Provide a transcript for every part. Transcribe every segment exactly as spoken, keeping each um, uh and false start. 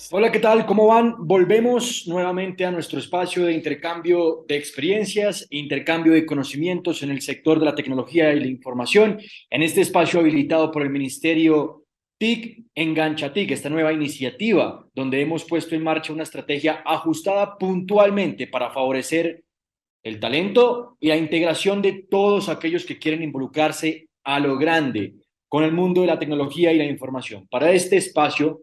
Hola, ¿qué tal? ¿Cómo van? Volvemos nuevamente a nuestro espacio de intercambio de experiencias e intercambio de conocimientos en el sector de la tecnología y la información, en este espacio habilitado por el Ministerio T I C Engancha T I C, esta nueva iniciativa donde hemos puesto en marcha una estrategia ajustada puntualmente para favorecer el talento y la integración de todos aquellos que quieren involucrarse a lo grande con el mundo de la tecnología y la información. Para este espacio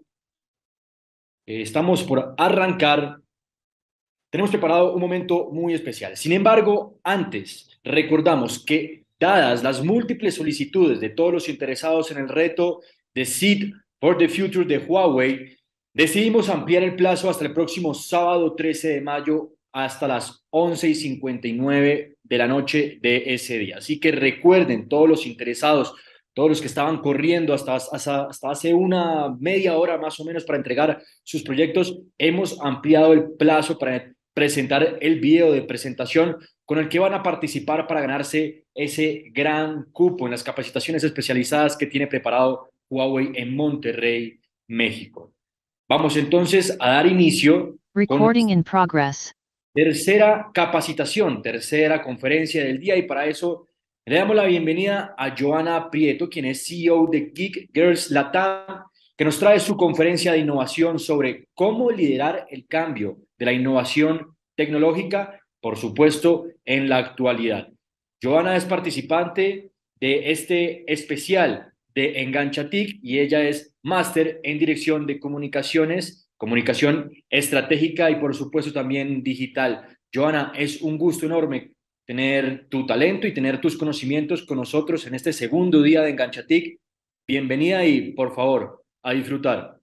eh, estamos por arrancar. Tenemos preparado un momento muy especial. Sin embargo, antes, recordamos que dadas las múltiples solicitudes de todos los interesados en el reto de Seed for the Future de Huawei, decidimos ampliar el plazo hasta el próximo sábado trece de mayo hasta las once y cincuenta y nueve de la noche de ese día. Así que recuerden, todos los interesados, todos los que estaban corriendo hasta, hasta, hasta hace una media hora más o menos para entregar sus proyectos, hemos ampliado el plazo para presentar el video de presentación con el que van a participar para ganarse ese gran cupo en las capacitaciones especializadas que tiene preparado Huawei en Monterrey, México. Vamos entonces a dar inicio con Recording in progress. tercera capacitación, tercera conferencia del día, y para eso le damos la bienvenida a Joana Prieto, quien es C E O de Geek Girls Latam, que nos trae su conferencia de innovación sobre cómo liderar el cambio de la innovación tecnológica, por supuesto, en la actualidad. Joana es participante de este especial de Engancha T I C y ella es máster en dirección de comunicaciones, comunicación estratégica y por supuesto también digital. Joana, es un gusto enorme tener tu talento y tener tus conocimientos con nosotros en este segundo día de Engancha T I C. Bienvenida y por favor, a disfrutar.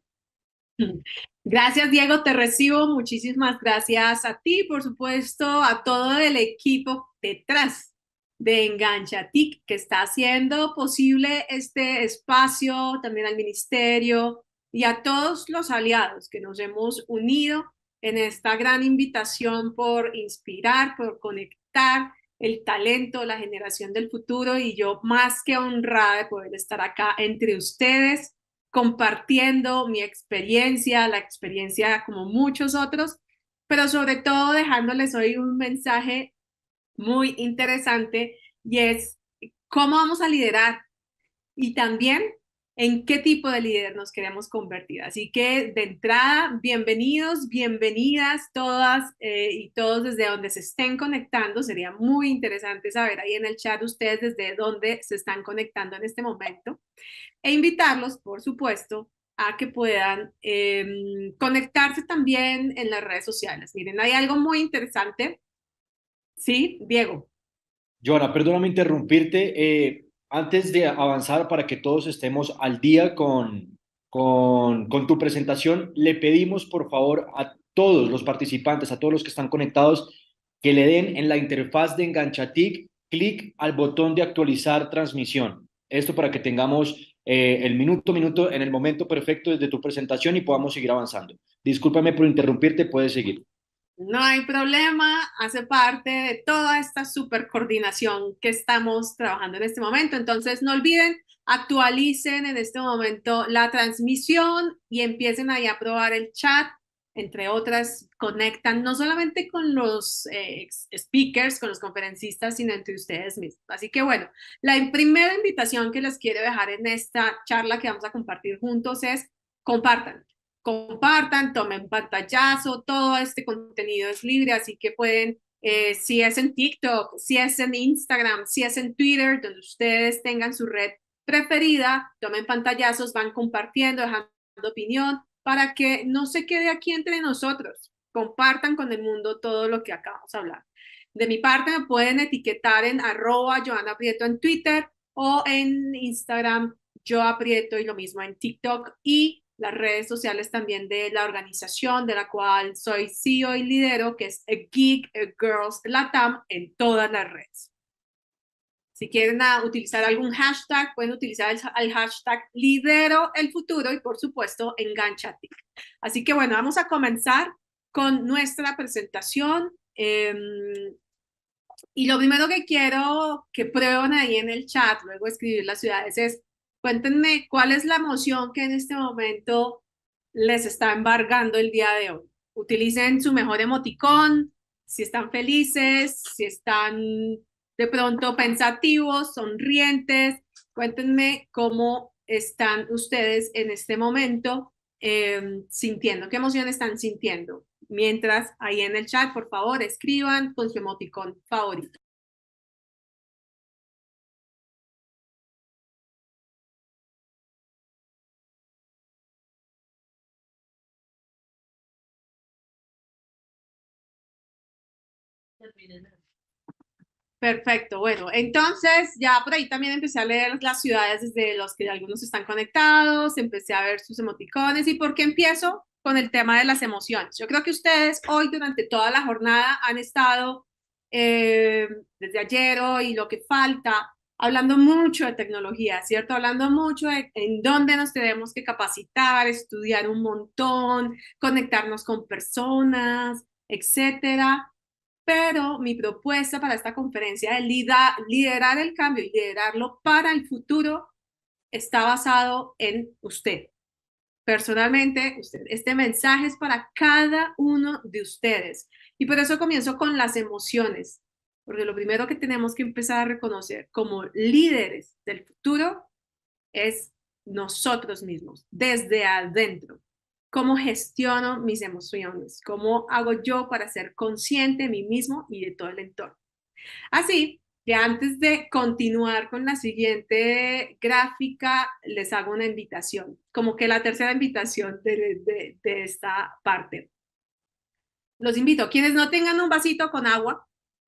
Gracias, Diego, te recibo. Muchísimas gracias a ti, por supuesto, a todo el equipo detrás de Engancha T I C que está haciendo posible este espacio, también al ministerio y a todos los aliados que nos hemos unido en esta gran invitación por inspirar, por conectar el talento, la generación del futuro, y yo más que honrada de poder estar acá entre ustedes compartiendo mi experiencia, la experiencia como muchos otros, pero sobre todo dejándoles hoy un mensaje muy interesante, y es cómo vamos a liderar y también en qué tipo de líder nos queremos convertir. Así que de entrada, bienvenidos, bienvenidas todas eh, y todos desde donde se estén conectando. Sería muy interesante saber ahí en el chat ustedes desde dónde se están conectando en este momento, e invitarlos, por supuesto, a que puedan eh, conectarse también en las redes sociales. Miren, hay algo muy interesante. Sí, Diego. Joana, perdóname interrumpirte. Eh, antes de avanzar para que todos estemos al día con, con, con tu presentación, le pedimos por favor a todos los participantes, a todos los que están conectados, que le den en la interfaz de Enganchatic clic al botón de actualizar transmisión. Esto para que tengamos eh, el minuto a minuto en el momento perfecto desde tu presentación y podamos seguir avanzando. Discúlpame por interrumpirte, puedes seguir. No hay problema, hace parte de toda esta super coordinación que estamos trabajando en este momento. Entonces, no olviden, actualicen en este momento la transmisión y empiecen ahí a probar el chat. Entre otras, conectan no solamente con los eh, speakers, con los conferencistas, sino entre ustedes mismos. Así que bueno, la primera invitación que les quiero dejar en esta charla que vamos a compartir juntos es: compartan. Compartan, tomen pantallazo, todo este contenido es libre, así que pueden, eh, si es en TikTok, si es en Instagram, si es en Twitter, donde ustedes tengan su red preferida, tomen pantallazos, van compartiendo, dejando opinión, para que no se quede aquí entre nosotros. Compartan con el mundo todo lo que acabamos de hablar. De mi parte, me pueden etiquetar en arroba Joana Prieto en Twitter o en Instagram, yo aprieto, y lo mismo en TikTok y las redes sociales también de la organización de la cual soy C E O y lidero, que es Geek Girls Latam, en todas las redes. Si quieren uh, utilizar algún hashtag, pueden utilizar el, el hashtag lidero el futuro y por supuesto enganchate. Así que bueno, vamos a comenzar con nuestra presentación. Eh, y lo primero que quiero que prueben ahí en el chat, luego de escribir las ciudades, es: cuéntenme cuál es la emoción que en este momento les está embargando el día de hoy. Utilicen su mejor emoticón, si están felices, si están de pronto pensativos, sonrientes. Cuéntenme cómo están ustedes en este momento eh, sintiendo, qué emoción están sintiendo. Mientras ahí en el chat, por favor, escriban con su emoticón favorito. Perfecto, bueno, entonces ya por ahí también empecé a leer las ciudades desde los que algunos están conectados, empecé a ver sus emoticones. ¿Y por qué empiezo con el tema de las emociones? Yo creo que ustedes hoy durante toda la jornada han estado, eh, desde ayer hoy, lo que falta, hablando mucho de tecnología, ¿cierto? Hablando mucho de en dónde nos tenemos que capacitar, estudiar un montón, conectarnos con personas, etcétera. Pero mi propuesta para esta conferencia de liderar el cambio y liderarlo para el futuro está basado en usted. Personalmente, usted. Este mensaje es para cada uno de ustedes. Y por eso comienzo con las emociones. Porque lo primero que tenemos que empezar a reconocer como líderes del futuro es nosotros mismos, desde adentro. ¿Cómo gestiono mis emociones? ¿Cómo hago yo para ser consciente de mí mismo y de todo el entorno? Así que antes de continuar con la siguiente gráfica, les hago una invitación, como que la tercera invitación de, de, de esta parte. Los invito, quienes no tengan un vasito con agua,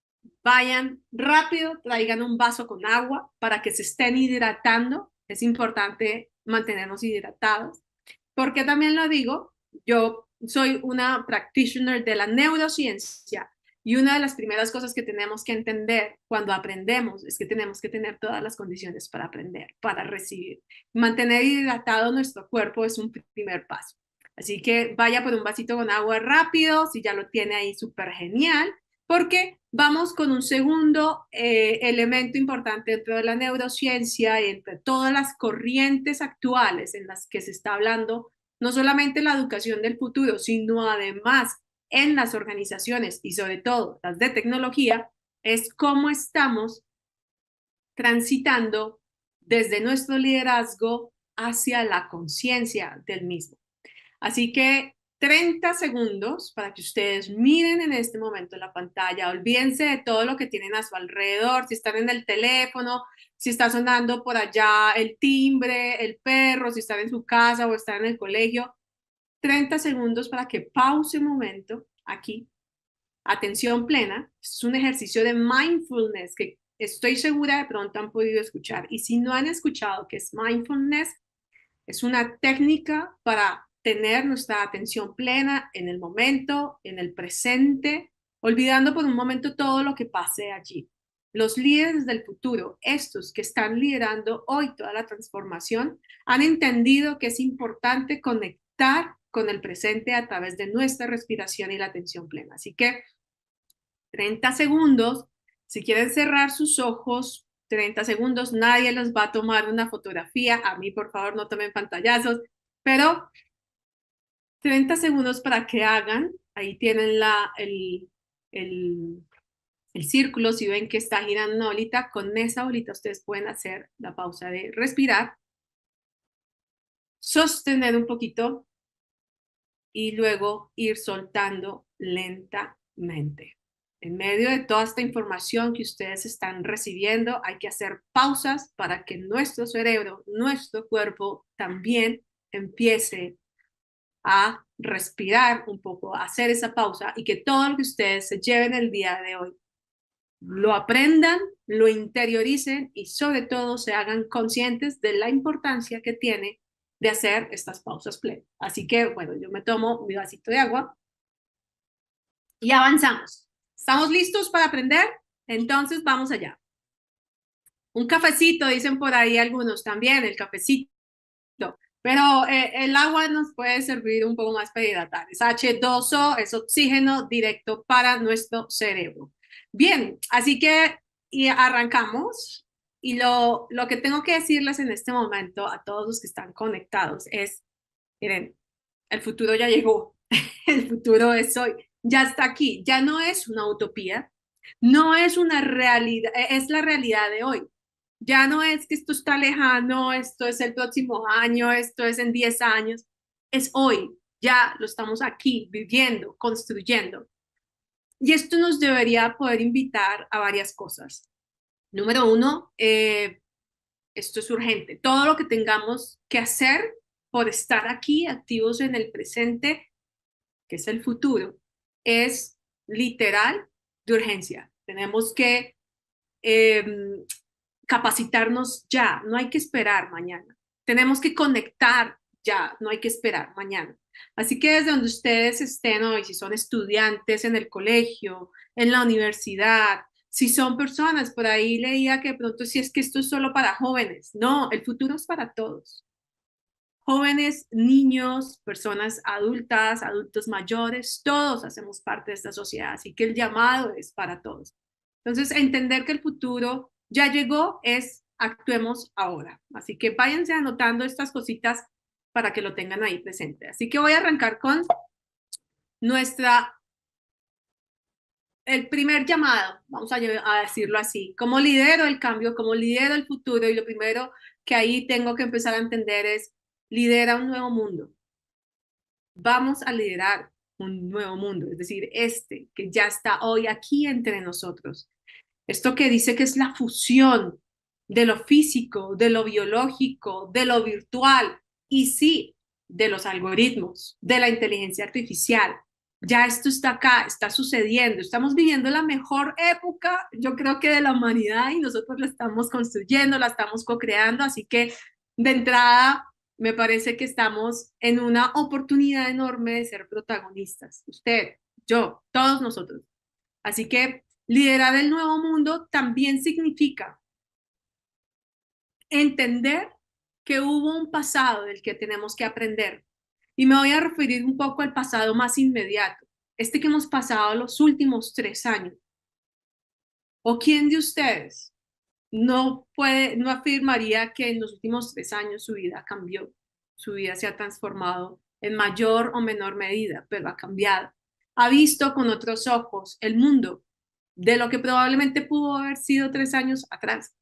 vayan rápido, traigan un vaso con agua para que se estén hidratando. Es importante mantenernos hidratados. ¿Por qué también lo digo? Yo soy una practitioner de la neurociencia y una de las primeras cosas que tenemos que entender cuando aprendemos es que tenemos que tener todas las condiciones para aprender, para recibir. Mantener hidratado nuestro cuerpo es un primer paso. Así que vaya por un vasito con agua rápido, si ya lo tiene ahí, súper genial, porque vamos con un segundo eh, elemento importante dentro de la neurociencia y entre todas las corrientes actuales en las que se está hablando, no solamente la educación del futuro, sino además en las organizaciones y sobre todo las de tecnología, es cómo estamos transitando desde nuestro liderazgo hacia la conciencia del mismo. Así que treinta segundos para que ustedes miren en este momento la pantalla, olvídense de todo lo que tienen a su alrededor, si están en el teléfono, si está sonando por allá el timbre, el perro, si están en su casa o están en el colegio. treinta segundos para que pause un momento aquí. Atención plena. Es un ejercicio de mindfulness que estoy segura de pronto han podido escuchar. Y si no han escuchado qué es mindfulness, es una técnica para tener nuestra atención plena en el momento, en el presente, olvidando por un momento todo lo que pase allí. Los líderes del futuro, estos que están liderando hoy toda la transformación, han entendido que es importante conectar con el presente a través de nuestra respiración y la atención plena. Así que treinta segundos, si quieren cerrar sus ojos, treinta segundos, nadie les va a tomar una fotografía, a mí por favor no tomen pantallazos, pero treinta segundos para que hagan, ahí tienen la, el, el, el círculo, si ven que está girando una bolita, con esa bolita ustedes pueden hacer la pausa de respirar, sostener un poquito y luego ir soltando lentamente. En medio de toda esta información que ustedes están recibiendo, hay que hacer pausas para que nuestro cerebro, nuestro cuerpo también empiece a respirar un poco, a hacer esa pausa y que todo lo que ustedes se lleven el día de hoy lo aprendan, lo interioricen y sobre todo se hagan conscientes de la importancia que tiene de hacer estas pausas plenas. Así que, bueno, yo me tomo mi vasito de agua y avanzamos. ¿Estamos listos para aprender? Entonces, vamos allá. Un cafecito, dicen por ahí algunos también, el cafecito. Pero eh, el agua nos puede servir un poco más para hidratar. Es hache dos o, es oxígeno directo para nuestro cerebro. Bien, así que y arrancamos. Y lo, lo que tengo que decirles en este momento a todos los que están conectados es, miren, el futuro ya llegó, el futuro es hoy, ya está aquí, ya no es una utopía, no es una realidad, es la realidad de hoy. Ya no es que esto está lejano, esto es el próximo año, esto es en diez años, es hoy, ya lo estamos aquí viviendo, construyendo. Y esto nos debería poder invitar a varias cosas. Número uno, eh, esto es urgente. Todo lo que tengamos que hacer por estar aquí activos en el presente, que es el futuro, es literal de urgencia. Tenemos que eh, capacitarnos ya, no hay que esperar mañana. Tenemos que conectar ya, no hay que esperar mañana. Así que desde donde ustedes estén hoy, si son estudiantes en el colegio, en la universidad, si son personas, por ahí leía que de pronto si es que esto es solo para jóvenes. No, el futuro es para todos. Jóvenes, niños, personas adultas, adultos mayores, todos hacemos parte de esta sociedad, así que el llamado es para todos. Entonces, entender que el futuro ya llegó es actuemos ahora. Así que váyanse anotando estas cositas para que lo tengan ahí presente. Así que voy a arrancar con nuestra, el primer llamado, vamos a, a decirlo así, cómo lidero el cambio, cómo lidero el futuro, y lo primero que ahí tengo que empezar a entender es lidera un nuevo mundo. Vamos a liderar un nuevo mundo, es decir, este que ya está hoy aquí entre nosotros. Esto que dice que es la fusión de lo físico, de lo biológico, de lo virtual y sí, de los algoritmos, de la inteligencia artificial. Ya esto está acá, está sucediendo, estamos viviendo la mejor época, yo creo que de la humanidad, y nosotros la estamos construyendo, la estamos co-creando, así que de entrada me parece que estamos en una oportunidad enorme de ser protagonistas. Usted, yo, todos nosotros. Así que liderar el nuevo mundo también significa entender que hubo un pasado del que tenemos que aprender. Y me voy a referir un poco al pasado más inmediato, este que hemos pasado los últimos tres años. ¿O quién de ustedes no puede, no afirmaría que en los últimos tres años su vida cambió, su vida se ha transformado en mayor o menor medida, pero ha cambiado? Ha visto con otros ojos el mundo de lo que probablemente pudo haber sido tres años atrás.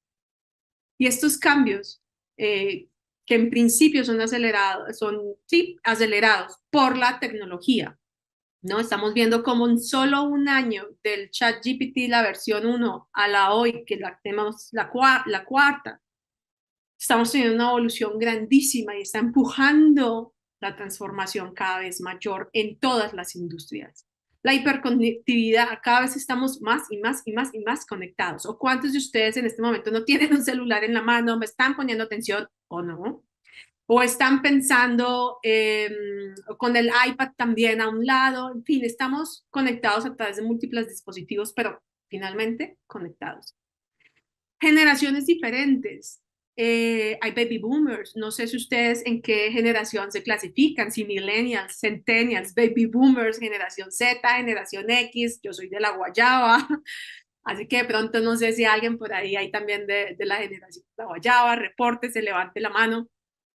Y estos cambios, eh, que en principio son acelerados, son sí, acelerados por la tecnología, ¿no? Estamos viendo como en solo un año del ChatGPT, la versión uno, a la hoy, que la tenemos la, la cuarta, estamos teniendo una evolución grandísima y está empujando la transformación cada vez mayor en todas las industrias. La hiperconectividad, cada vez estamos más y más y más y más conectados. ¿O cuántos de ustedes en este momento no tienen un celular en la mano, me están poniendo atención o no? O están pensando eh, con el iPad también a un lado. En fin, estamos conectados a través de múltiples dispositivos, pero finalmente conectados. Generaciones diferentes. Eh, hay baby boomers, no sé si ustedes en qué generación se clasifican, si millennials, centennials, baby boomers, generación Z, generación X, yo soy de la guayaba, así que de pronto no sé si alguien por ahí hay también de, de la generación de la guayaba, reporte, se levante la mano.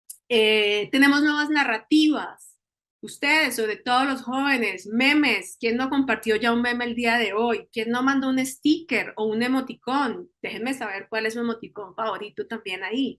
Eh, tenemos nuevas narrativas, ustedes, sobre todo los jóvenes, memes. ¿Quién no compartió ya un meme el día de hoy? ¿Quién no mandó un sticker o un emoticón? Déjenme saber cuál es su emoticón favorito también ahí.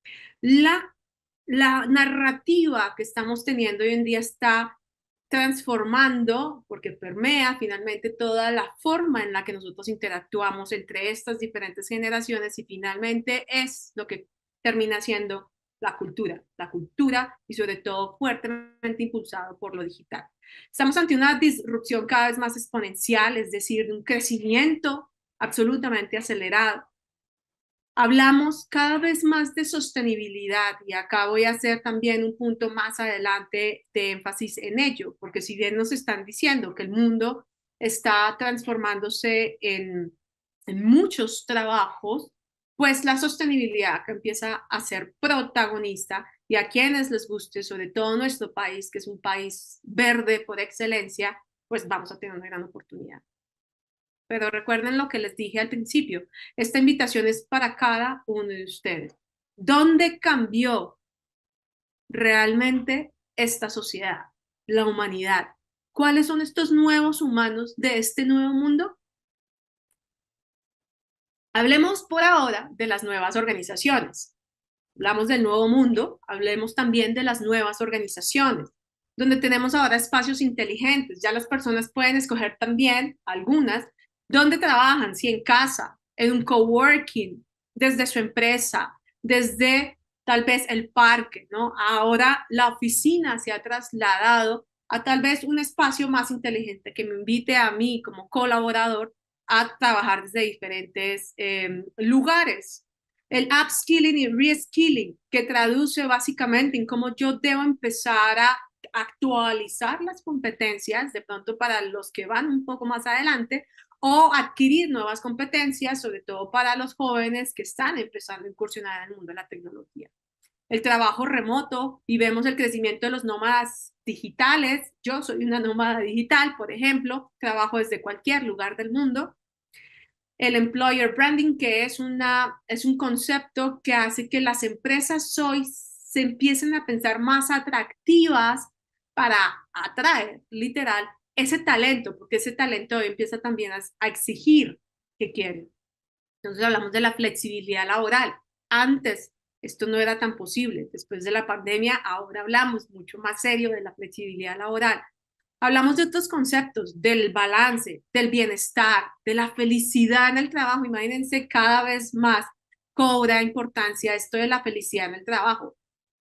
La, la narrativa que estamos teniendo hoy en día está transformando, porque permea finalmente toda la forma en la que nosotros interactuamos entre estas diferentes generaciones, y finalmente es lo que termina siendo la cultura, la cultura y sobre todo fuertemente impulsado por lo digital. Estamos ante una disrupción cada vez más exponencial, es decir, un crecimiento absolutamente acelerado. Hablamos cada vez más de sostenibilidad, y acá voy a hacer también un punto más adelante de énfasis en ello, porque si bien nos están diciendo que el mundo está transformándose en, en muchos trabajos, pues la sostenibilidad que empieza a ser protagonista, y a quienes les guste, sobre todo nuestro país, que es un país verde por excelencia, pues vamos a tener una gran oportunidad. Pero recuerden lo que les dije al principio, esta invitación es para cada uno de ustedes. ¿Dónde cambió realmente esta sociedad? la humanidad. ¿Cuáles son estos nuevos humanos de este nuevo mundo? Hablemos por ahora de las nuevas organizaciones. Hablamos del nuevo mundo, hablemos también de las nuevas organizaciones, donde tenemos ahora espacios inteligentes. Ya las personas pueden escoger también, algunas, dónde trabajan, si en casa, en un coworking, desde su empresa, desde tal vez el parque, ¿no? Ahora la oficina se ha trasladado a tal vez un espacio más inteligente que me invite a mí como colaborador a trabajar desde diferentes eh, lugares. El upskilling y reskilling, que traduce básicamente en cómo yo debo empezar a actualizar las competencias, de pronto para los que van un poco más adelante, o adquirir nuevas competencias, sobre todo para los jóvenes que están empezando a incursionar en el mundo de la tecnología. El trabajo remoto, y vemos el crecimiento de los nómadas digitales. Yo soy una nómada digital, por ejemplo, trabajo desde cualquier lugar del mundo. El employer branding, que es, una, es un concepto que hace que las empresas hoy se empiecen a pensar más atractivas para atraer, literal, ese talento, porque ese talento hoy empieza también a, a exigir que quieren. Entonces hablamos de la flexibilidad laboral. Antes esto no era tan posible. Después de la pandemia, ahora hablamos mucho más serio de la flexibilidad laboral. Hablamos de otros conceptos, del balance, del bienestar, de la felicidad en el trabajo. Imagínense, cada vez más cobra importancia esto de la felicidad en el trabajo.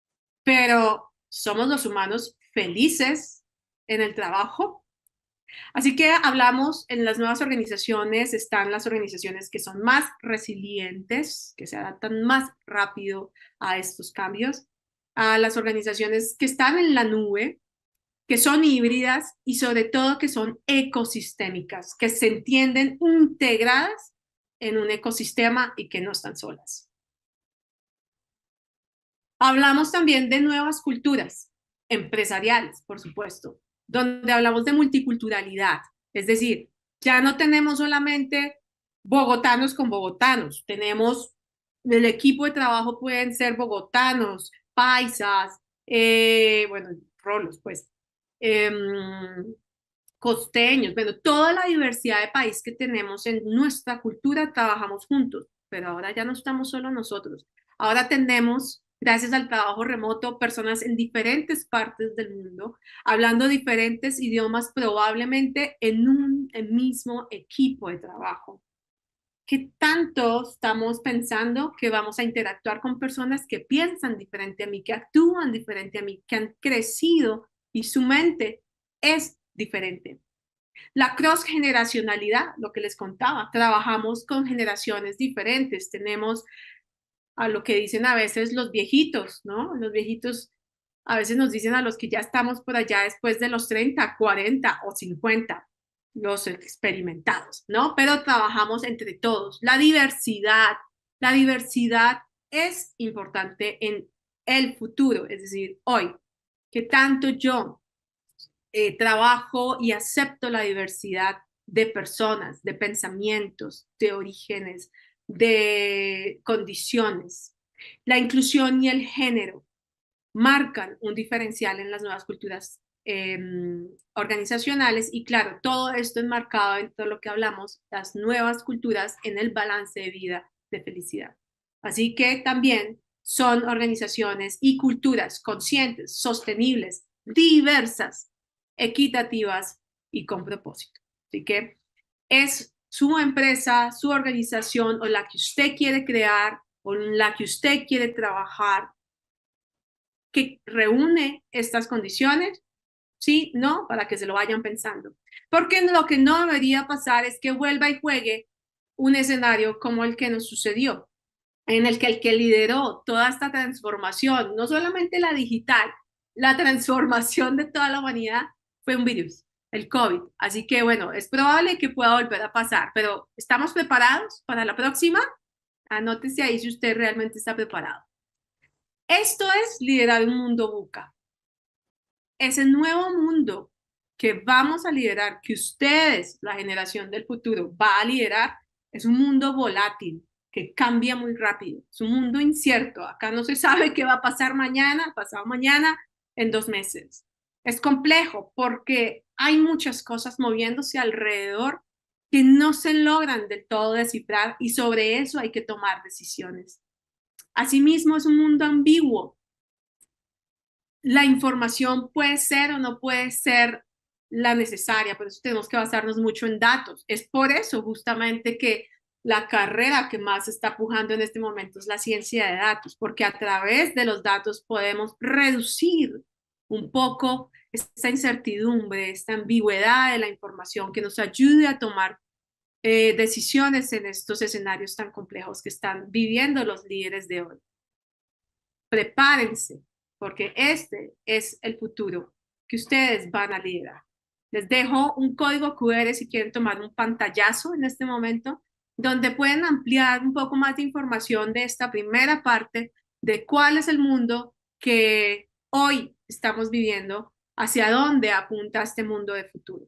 Pero ¿somos los humanos felices en el trabajo? Así que hablamos en las nuevas organizaciones, están las organizaciones que son más resilientes, que se adaptan más rápido a estos cambios, a las organizaciones que están en la nube, que son híbridas y sobre todo que son ecosistémicas, que se entienden integradas en un ecosistema y que no están solas. Hablamos también de nuevas culturas empresariales, por supuesto, donde hablamos de multiculturalidad, es decir, ya no tenemos solamente bogotanos con bogotanos, tenemos el equipo de trabajo pueden ser bogotanos, paisas, eh, bueno, rolos, pues, eh, costeños, bueno, toda la diversidad de país que tenemos en nuestra cultura, trabajamos juntos, pero ahora ya no estamos solo nosotros. Ahora tenemos, gracias al trabajo remoto, personas en diferentes partes del mundo, hablando diferentes idiomas, probablemente en un mismo equipo de trabajo. ¿Qué tanto estamos pensando que vamos a interactuar con personas que piensan diferente a mí, que actúan diferente a mí, que han crecido y su mente es diferente? La cross-generacionalidad, lo que les contaba, trabajamos con generaciones diferentes, tenemos a lo que dicen a veces los viejitos, ¿no? Los viejitos a veces nos dicen a los que ya estamos por allá después de los treinta, cuarenta o cincuenta, los experimentados, ¿no? Pero trabajamos entre todos. La diversidad, la diversidad es importante en el futuro, es decir, hoy, que tanto yo eh, trabajo y acepto la diversidad de personas, de pensamientos, de orígenes, de condiciones. La inclusión y el género marcan un diferencial en las nuevas culturas eh, organizacionales y claro, todo esto enmarcado en todo lo que hablamos, las nuevas culturas en el balance de vida de felicidad. Así que también son organizaciones y culturas conscientes, sostenibles, diversas, equitativas y con propósito. Así que es su empresa, su organización o la que usted quiere crear o la que usted quiere trabajar que reúne estas condiciones, ¿sí? ¿No? Para que se lo vayan pensando. Porque lo que no debería pasar es que vuelva y juegue un escenario como el que nos sucedió, en el que el que lideró toda esta transformación, no solamente la digital, la transformación de toda la humanidad, fue un virus, el COVID. Así que bueno, es probable que pueda volver a pasar, pero ¿estamos preparados para la próxima? Anótese ahí si usted realmente está preparado. Esto es liderar un mundo VUCA. Ese nuevo mundo que vamos a liderar, que ustedes, la generación del futuro, va a liderar, es un mundo volátil, que cambia muy rápido. Es un mundo incierto. Acá no se sabe qué va a pasar mañana, pasado mañana, en dos meses. Es complejo porque hay muchas cosas moviéndose alrededor que no se logran del todo descifrar y sobre eso hay que tomar decisiones. Asimismo, es un mundo ambiguo. La información puede ser o no puede ser la necesaria, por eso tenemos que basarnos mucho en datos. Es por eso justamente que la carrera que más está pujando en este momento es la ciencia de datos, porque a través de los datos podemos reducir un poco esta incertidumbre, esta ambigüedad de la información que nos ayude a tomar eh, decisiones en estos escenarios tan complejos que están viviendo los líderes de hoy. Prepárense, porque este es el futuro que ustedes van a liderar. Les dejo un código Q R si quieren tomar un pantallazo en este momento, donde pueden ampliar un poco más de información de esta primera parte de cuál es el mundo que hoy estamos viviendo, hacia dónde apunta este mundo de futuro.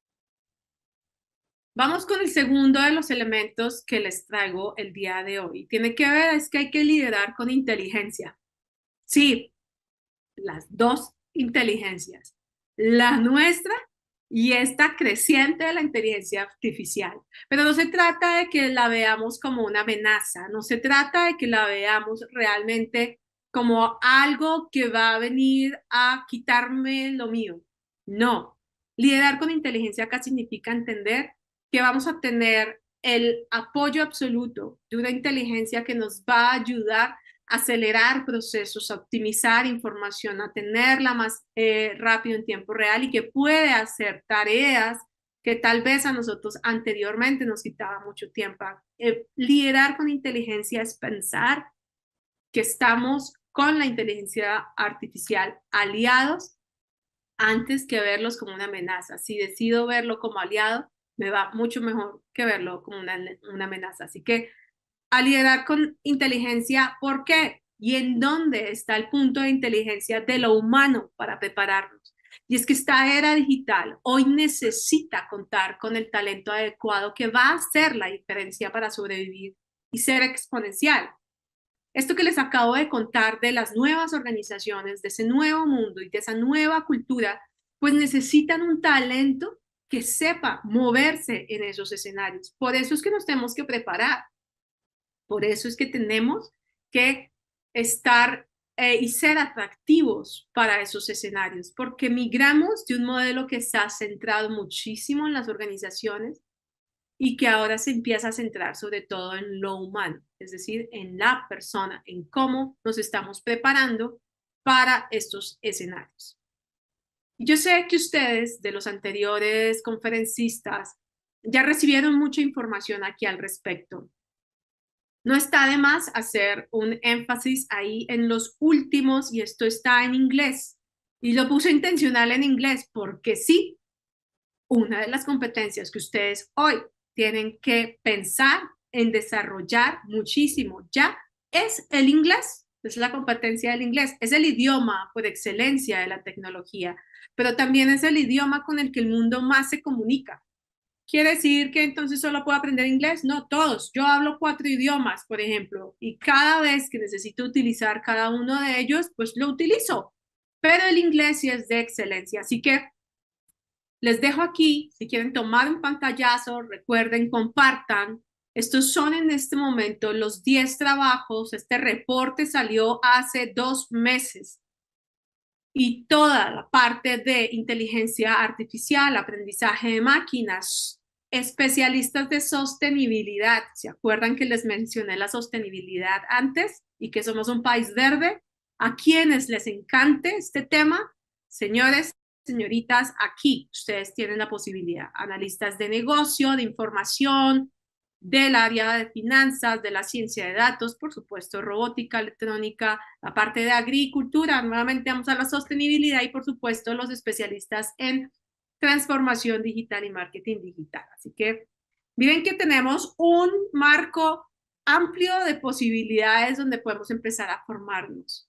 Vamos con el segundo de los elementos que les traigo el día de hoy. Tiene que ver, es que hay que liderar con inteligencia. Sí, las dos inteligencias, la nuestra y esta creciente de la inteligencia artificial. Pero no se trata de que la veamos como una amenaza, no se trata de que la veamos realmente como algo que va a venir a quitarme lo mío. No, liderar con inteligencia acá significa entender que vamos a tener el apoyo absoluto de una inteligencia que nos va a ayudar acelerar procesos, a optimizar información, a tenerla más eh, rápido en tiempo real y que puede hacer tareas que tal vez a nosotros anteriormente nos quitaba mucho tiempo. Eh, liderar con inteligencia es pensar que estamos con la inteligencia artificial aliados antes que verlos como una amenaza. Si decido verlo como aliado, me va mucho mejor que verlo como una, una amenaza. Así que a liderar con inteligencia, ¿por qué? ¿Y en dónde está el punto de inteligencia de lo humano para prepararnos? Y es que esta era digital hoy necesita contar con el talento adecuado que va a hacer la diferencia para sobrevivir y ser exponencial. Esto que les acabo de contar de las nuevas organizaciones, de ese nuevo mundo y de esa nueva cultura, pues necesitan un talento que sepa moverse en esos escenarios. Por eso es que nos tenemos que preparar. Por eso es que tenemos que estar eh, y ser atractivos para esos escenarios, porque migramos de un modelo que se ha centrado muchísimo en las organizaciones y que ahora se empieza a centrar sobre todo en lo humano, es decir, en la persona, en cómo nos estamos preparando para estos escenarios. Yo sé que ustedes, de los anteriores conferencistas, ya recibieron mucha información aquí al respecto. No está de más hacer un énfasis ahí en los últimos, y esto está en inglés. Y lo puse intencional en inglés porque sí, una de las competencias que ustedes hoy tienen que pensar en desarrollar muchísimo ya es el inglés. Es la competencia del inglés. Es el idioma por excelencia de la tecnología, pero también es el idioma con el que el mundo más se comunica. ¿Quiere decir que entonces solo puedo aprender inglés? No, todos. Yo hablo cuatro idiomas, por ejemplo, y cada vez que necesito utilizar cada uno de ellos, pues lo utilizo. Pero el inglés sí es de excelencia. Así que les dejo aquí, si quieren tomar un pantallazo, recuerden, compartan. Estos son en este momento los diez trabajos. Este reporte salió hace dos meses. Y toda la parte de inteligencia artificial, aprendizaje de máquinas, especialistas de sostenibilidad. ¿Se acuerdan que les mencioné la sostenibilidad antes y que somos un país verde? A quienes les encante este tema, señores, señoritas, aquí ustedes tienen la posibilidad. Analistas de negocio, de información, del área de finanzas, de la ciencia de datos, por supuesto, robótica, electrónica, la parte de agricultura, nuevamente vamos a la sostenibilidad y por supuesto los especialistas en transformación digital y marketing digital. Así que miren que tenemos un marco amplio de posibilidades donde podemos empezar a formarnos.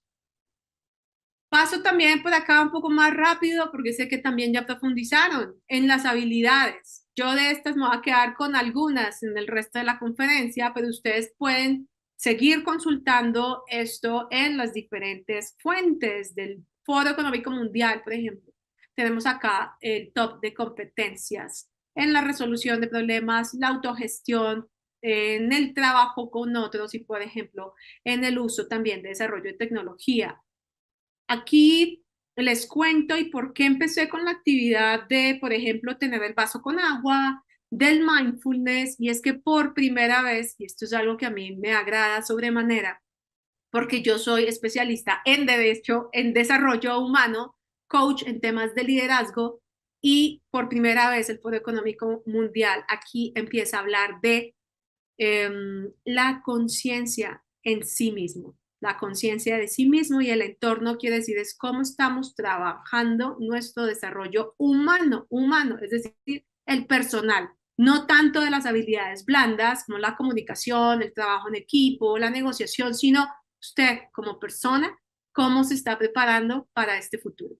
Paso también por acá un poco más rápido porque sé que también ya profundizaron en las habilidades. Yo de estas me voy a quedar con algunas en el resto de la conferencia, pero ustedes pueden seguir consultando esto en las diferentes fuentes del Foro Económico Mundial, por ejemplo. tenemos acá el top de competencias en la resolución de problemas, la autogestión, en el trabajo con otros y, por ejemplo, en el uso también de desarrollo de tecnología. Aquí les cuento y por qué empecé con la actividad de, por ejemplo, tener el vaso con agua, del mindfulness, y es que por primera vez, y esto es algo que a mí me agrada sobremanera, porque yo soy especialista en derecho, en desarrollo humano, coach en temas de liderazgo, y por primera vez el Foro Económico Mundial aquí empieza a hablar de eh, la conciencia en sí mismo, la conciencia de sí mismo y el entorno quiere decir es cómo estamos trabajando nuestro desarrollo humano, humano, es decir, el personal, no tanto de las habilidades blandas como la comunicación, el trabajo en equipo, la negociación, sino usted como persona, cómo se está preparando para este futuro.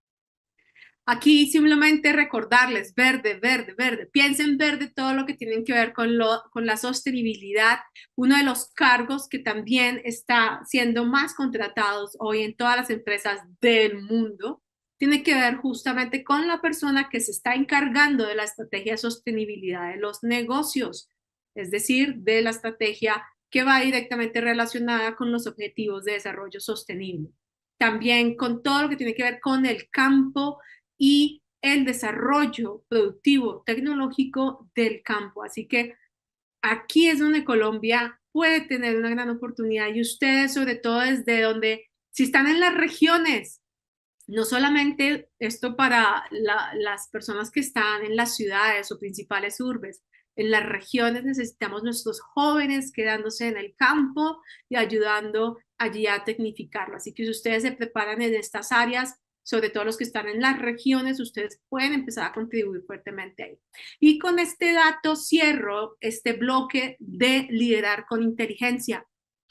Aquí simplemente recordarles, verde, verde, verde. Piensen verde todo lo que tienen que ver con, lo, con la sostenibilidad. Uno de los cargos que también está siendo más contratados hoy en todas las empresas del mundo tiene que ver justamente con la persona que se está encargando de la estrategia de sostenibilidad de los negocios, es decir, de la estrategia que va directamente relacionada con los objetivos de desarrollo sostenible. También con todo lo que tiene que ver con el campo y el desarrollo productivo tecnológico del campo. Así que aquí es donde Colombia puede tener una gran oportunidad y ustedes, sobre todo desde donde, si están en las regiones, no solamente esto para la, las personas que están en las ciudades o principales urbes, en las regiones necesitamos nuestros jóvenes quedándose en el campo y ayudando allí a tecnificarlo. Así que si ustedes se preparan en estas áreas, sobre todo los que están en las regiones, ustedes pueden empezar a contribuir fuertemente ahí. Y con este dato cierro este bloque de liderar con inteligencia.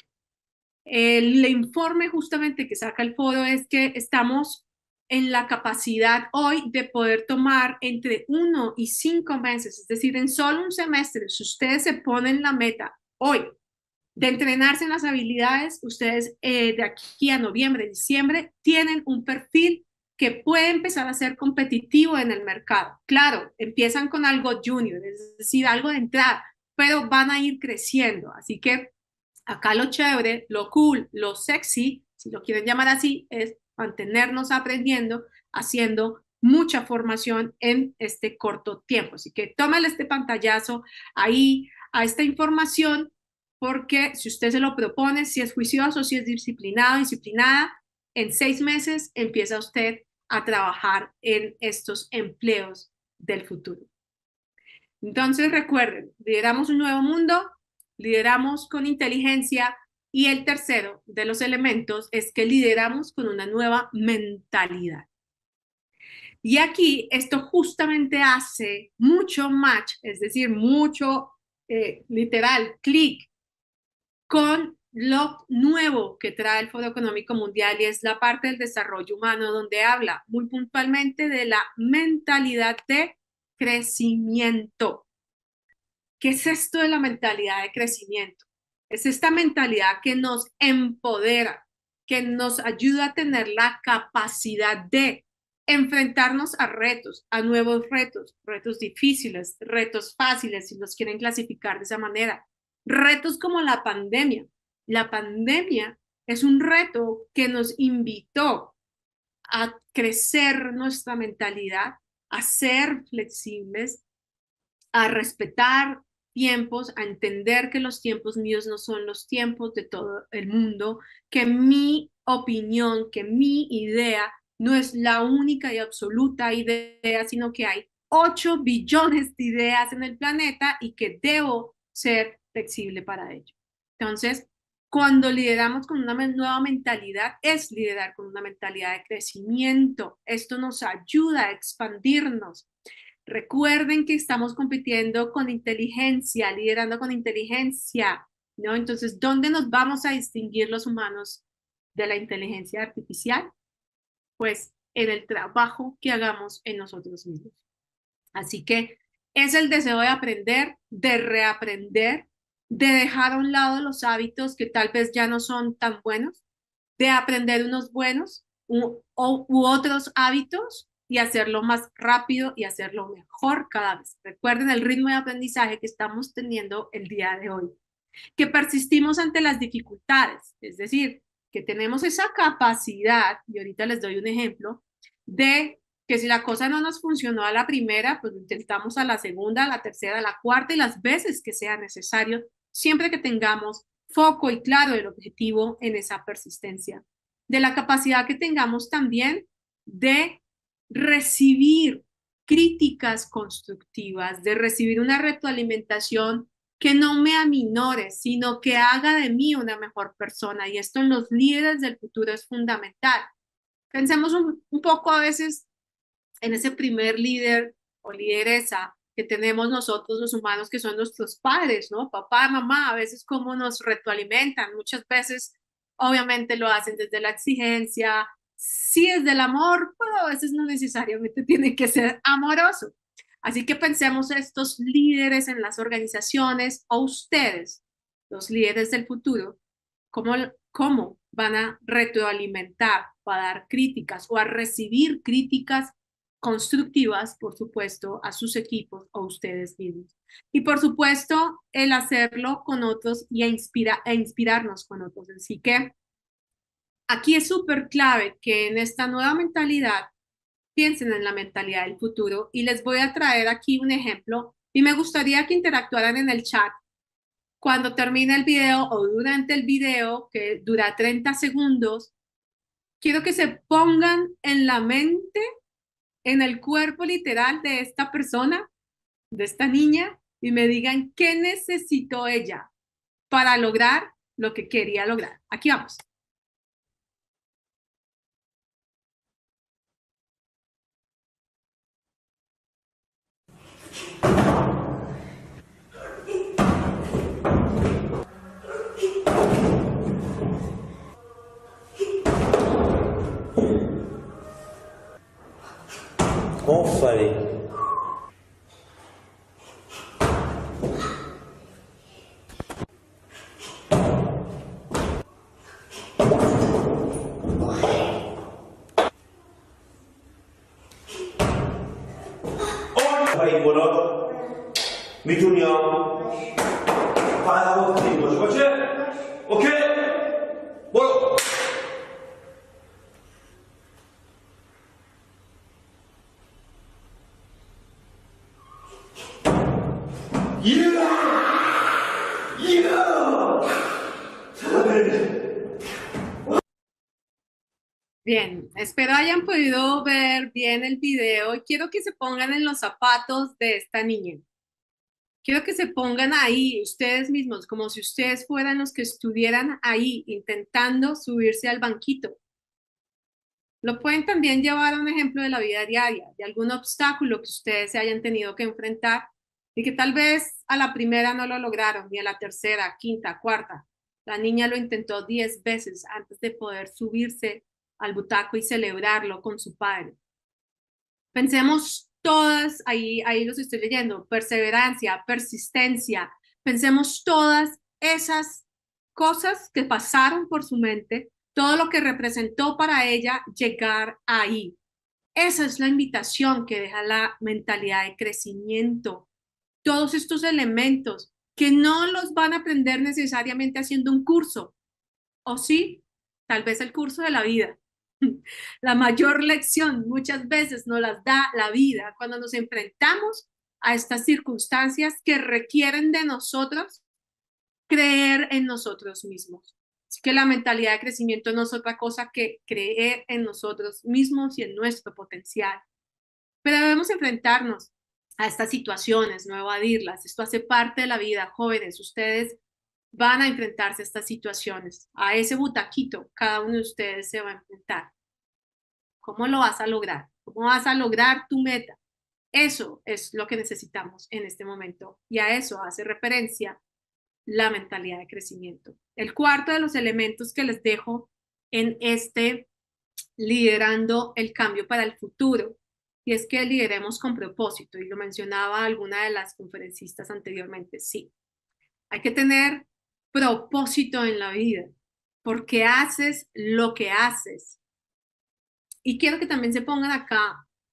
El informe justamente que saca el foro es que estamos en la capacidad hoy de poder tomar entre uno y cinco meses, es decir, en solo un semestre, si ustedes se ponen la meta hoy de entrenarse en las habilidades, ustedes eh, de aquí a noviembre, diciembre, tienen un perfil que puede empezar a ser competitivo en el mercado. Claro, empiezan con algo junior, es decir, algo de entrada, pero van a ir creciendo. Así que acá lo chévere, lo cool, lo sexy, si lo quieren llamar así, es mantenernos aprendiendo, haciendo mucha formación en este corto tiempo. Así que tómale este pantallazo ahí a esta información, porque si usted se lo propone, si es juicioso, si es disciplinado, disciplinada, en seis meses empieza usted a trabajar en estos empleos del futuro. Entonces recuerden, lideramos un nuevo mundo, lideramos con inteligencia y el tercero de los elementos es que lideramos con una nueva mentalidad. Y aquí esto justamente hace mucho match, es decir, mucho eh, literal, clic con lo nuevo que trae el Foro Económico Mundial y es la parte del desarrollo humano donde habla muy puntualmente de la mentalidad de crecimiento. ¿Qué es esto de la mentalidad de crecimiento? Es esta mentalidad que nos empodera, que nos ayuda a tener la capacidad de enfrentarnos a retos, a nuevos retos, retos difíciles, retos fáciles, si los quieren clasificar de esa manera. Retos como la pandemia. La pandemia es un reto que nos invitó a crecer nuestra mentalidad, a ser flexibles, a respetar tiempos, a entender que los tiempos míos no son los tiempos de todo el mundo, que mi opinión, que mi idea no es la única y absoluta idea, sino que hay ocho billones de ideas en el planeta y que debo ser flexible para ello. Entonces, cuando lideramos con una nueva mentalidad, es liderar con una mentalidad de crecimiento. Esto nos ayuda a expandirnos. Recuerden que estamos compitiendo con inteligencia, liderando con inteligencia, ¿no? Entonces, ¿dónde nos vamos a distinguir los humanos de la inteligencia artificial? Pues en el trabajo que hagamos en nosotros mismos. Así que es el deseo de aprender, de reaprender, de dejar a un lado los hábitos que tal vez ya no son tan buenos, de aprender unos buenos u, u, u otros hábitos y hacerlo más rápido y hacerlo mejor cada vez. Recuerden el ritmo de aprendizaje que estamos teniendo el día de hoy. Que persistimos ante las dificultades, es decir, que tenemos esa capacidad, y ahorita les doy un ejemplo, de que si la cosa no nos funcionó a la primera, pues lo intentamos a la segunda, a la tercera, a la cuarta y las veces que sea necesario, siempre que tengamos foco y claro el objetivo en esa persistencia. De la capacidad que tengamos también de recibir críticas constructivas, de recibir una retroalimentación que no me aminore, sino que haga de mí una mejor persona. Y esto en los líderes del futuro es fundamental. Pensemos un, un poco a veces en ese primer líder o lideresa que tenemos nosotros los humanos, que son nuestros padres, ¿no? Papá, mamá, a veces cómo nos retroalimentan. Muchas veces, obviamente, lo hacen desde la exigencia, sí es del amor, pero a veces no necesariamente tiene que ser amoroso. Así que pensemos estos líderes en las organizaciones o ustedes, los líderes del futuro, cómo, cómo van a retroalimentar, o a dar críticas o a recibir críticas constructivas, por supuesto, a sus equipos o ustedes mismos. Y por supuesto, el hacerlo con otros y a inspira, a inspirarnos con otros. Así que aquí es súper clave que en esta nueva mentalidad piensen en la mentalidad del futuro y les voy a traer aquí un ejemplo y me gustaría que interactuaran en el chat cuando termine el video o durante el video que dura treinta segundos. Quiero que se pongan en la mente, en el cuerpo literal de esta persona, de esta niña, y me digan qué necesitó ella para lograr lo que quería lograr. Aquí vamos. Enfin. Fai buono. Mitunio. Fai la volta di cosa c'è? Ok? Buono. Yeah! Yeah! Bien, espero hayan podido ver bien el video y quiero que se pongan en los zapatos de esta niña. Quiero que se pongan ahí ustedes mismos, como si ustedes fueran los que estuvieran ahí intentando subirse al banquito. Lo pueden también llevar a un ejemplo de la vida diaria, de algún obstáculo que ustedes se hayan tenido que enfrentar y que tal vez a la primera no lo lograron, ni a la tercera, quinta, cuarta. La niña lo intentó diez veces antes de poder subirse al butaco y celebrarlo con su padre. Pensemos todas, ahí, ahí los estoy leyendo, perseverancia, persistencia, pensemos todas esas cosas que pasaron por su mente, todo lo que representó para ella llegar ahí. Esa es la invitación que deja la mentalidad de crecimiento. Todos estos elementos que no los van a aprender necesariamente haciendo un curso, o sí, tal vez el curso de la vida. La mayor lección muchas veces nos las da la vida cuando nos enfrentamos a estas circunstancias que requieren de nosotros creer en nosotros mismos. Así que la mentalidad de crecimiento no es otra cosa que creer en nosotros mismos y en nuestro potencial. Pero debemos enfrentarnos a estas situaciones, no evadirlas. Esto hace parte de la vida, jóvenes. Ustedes van a enfrentarse a estas situaciones, a ese butaquito, cada uno de ustedes se va a enfrentar. ¿Cómo lo vas a lograr? ¿Cómo vas a lograr tu meta? Eso es lo que necesitamos en este momento y a eso hace referencia la mentalidad de crecimiento. El cuarto de los elementos que les dejo en este liderando el cambio para el futuro y es que lideremos con propósito y lo mencionaba alguna de las conferencistas anteriormente. Sí, hay que tener propósito en la vida porque haces lo que haces. Y quiero que también se pongan acá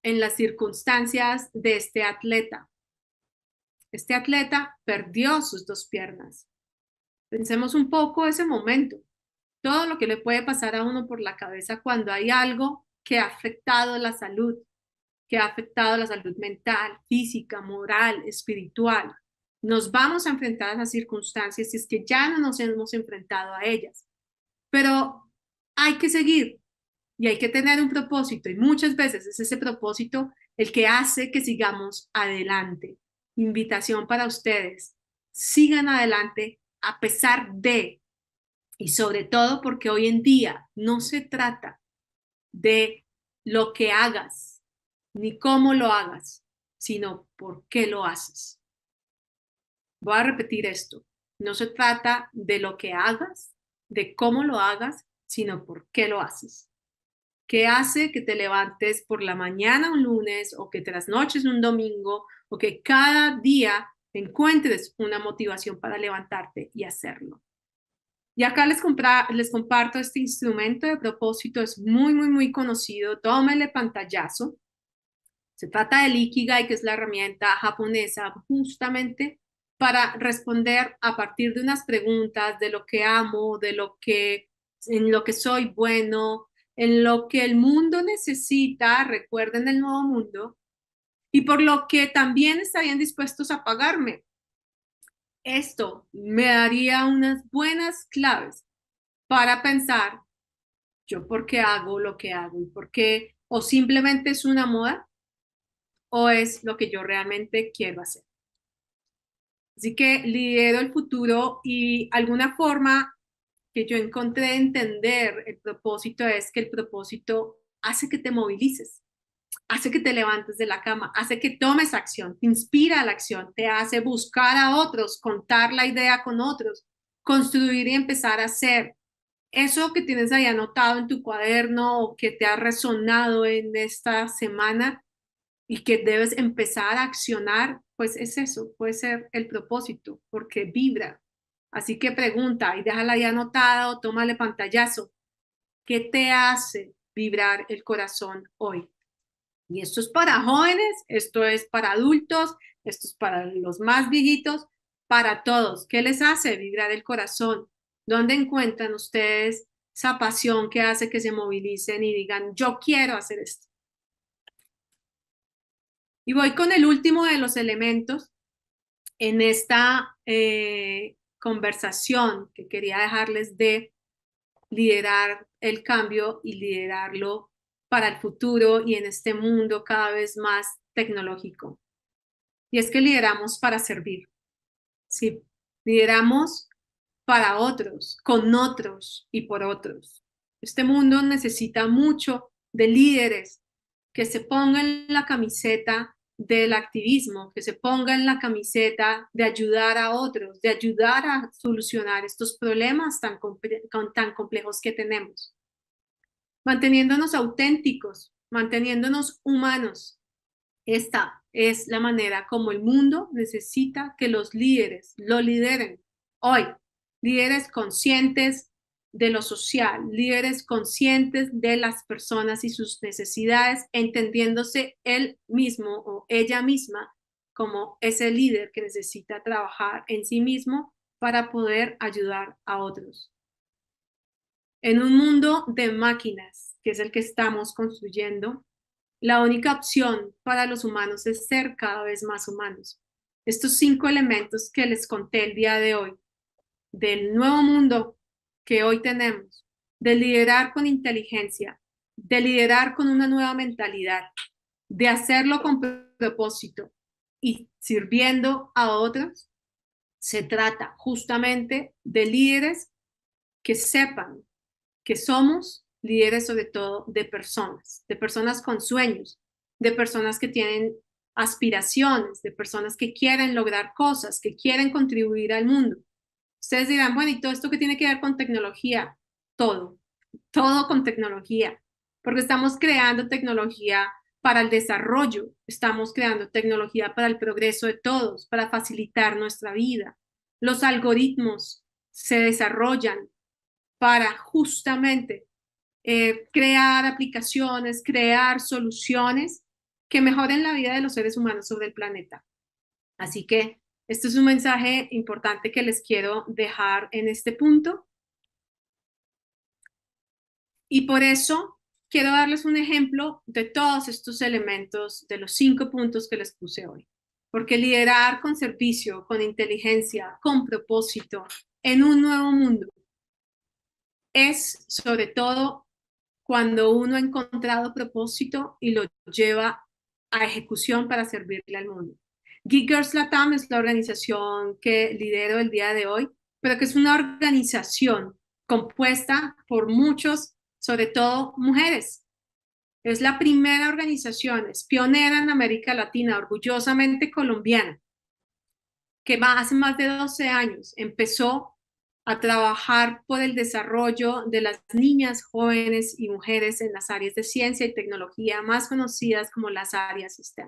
en las circunstancias de este atleta. Este atleta perdió sus dos piernas. Pensemos un poco ese momento, todo lo que le puede pasar a uno por la cabeza cuando hay algo que ha afectado la salud, que ha afectado la salud mental, física, moral, espiritual. Nos vamos a enfrentar a esas circunstancias si es que ya no nos hemos enfrentado a ellas. Pero hay que seguir y hay que tener un propósito, y muchas veces es ese propósito el que hace que sigamos adelante. Invitación para ustedes, sigan adelante a pesar de, y sobre todo porque hoy en día no se trata de lo que hagas, ni cómo lo hagas, sino por qué lo haces. Voy a repetir esto, no se trata de lo que hagas, de cómo lo hagas, sino por qué lo haces. ¿Qué hace que te levantes por la mañana un lunes o que trasnoches un domingo o que cada día encuentres una motivación para levantarte y hacerlo? Y acá les, compra, les comparto este instrumento de propósito, es muy, muy, muy conocido. Tómele pantallazo. Se trata del Ikigai, que es la herramienta japonesa justamente para responder a partir de unas preguntas de lo que amo, de lo que, en lo que soy bueno, en lo que el mundo necesita, recuerden el nuevo mundo, y por lo que también estarían dispuestos a pagarme. Esto me daría unas buenas claves para pensar yo por qué hago lo que hago y por qué, o simplemente es una moda o es lo que yo realmente quiero hacer. Así que lidero el futuro y alguna forma que yo encontré de entender el propósito es que el propósito hace que te movilices, hace que te levantes de la cama, hace que tomes acción, te inspira a la acción, te hace buscar a otros, contar la idea con otros, construir y empezar a hacer. Eso que tienes ahí anotado en tu cuaderno o que te ha resonado en esta semana y que debes empezar a accionar, pues es eso, puede ser el propósito, porque vibra. Así que pregunta y déjala ahí anotada o tómale pantallazo. ¿Qué te hace vibrar el corazón hoy? Y esto es para jóvenes, esto es para adultos, esto es para los más viejitos, para todos. ¿Qué les hace vibrar el corazón? ¿Dónde encuentran ustedes esa pasión que hace que se movilicen y digan, yo quiero hacer esto? Y voy con el último de los elementos en esta eh, conversación que quería dejarles de liderar el cambio y liderarlo para el futuro y en este mundo cada vez más tecnológico. Y es que lideramos para servir. Sí, lideramos para otros, con otros y por otros. Este mundo necesita mucho de líderes que se pongan la camiseta del activismo, que se pongan la camiseta de ayudar a otros, de ayudar a solucionar estos problemas tan, comple tan complejos que tenemos. Manteniéndonos auténticos, manteniéndonos humanos. Esta es la manera como el mundo necesita que los líderes lo lideren hoy. Líderes conscientes de lo social, líderes conscientes de las personas y sus necesidades, entendiéndose él mismo o ella misma como ese líder que necesita trabajar en sí mismo para poder ayudar a otros. En un mundo de máquinas, que es el que estamos construyendo, la única opción para los humanos es ser cada vez más humanos. Estos cinco elementos que les conté el día de hoy, del nuevo mundo que hoy tenemos, de liderar con inteligencia, de liderar con una nueva mentalidad, de hacerlo con propósito y sirviendo a otros, se trata justamente de líderes que sepan que somos líderes sobre todo de personas, de personas con sueños, de personas que tienen aspiraciones, de personas que quieren lograr cosas, que quieren contribuir al mundo. Ustedes dirán, bueno, ¿y todo esto qué tiene que ver con tecnología? Todo, todo con tecnología, porque estamos creando tecnología para el desarrollo, estamos creando tecnología para el progreso de todos, para facilitar nuestra vida. Los algoritmos se desarrollan para justamente eh, crear aplicaciones, crear soluciones que mejoren la vida de los seres humanos sobre el planeta. Así que este es un mensaje importante que les quiero dejar en este punto. Y por eso quiero darles un ejemplo de todos estos elementos, de los cinco puntos que les puse hoy. Porque liderar con servicio, con inteligencia, con propósito, en un nuevo mundo, es sobre todo cuando uno ha encontrado propósito y lo lleva a ejecución para servirle al mundo. Geek Girls Latam es la organización que lidero el día de hoy, pero que es una organización compuesta por muchos, sobre todo mujeres. Es la primera organización, es pionera en América Latina, orgullosamente colombiana, que hace más de doce años empezó a trabajar por el desarrollo de las niñas, jóvenes y mujeres en las áreas de ciencia y tecnología más conocidas como las áreas STEM.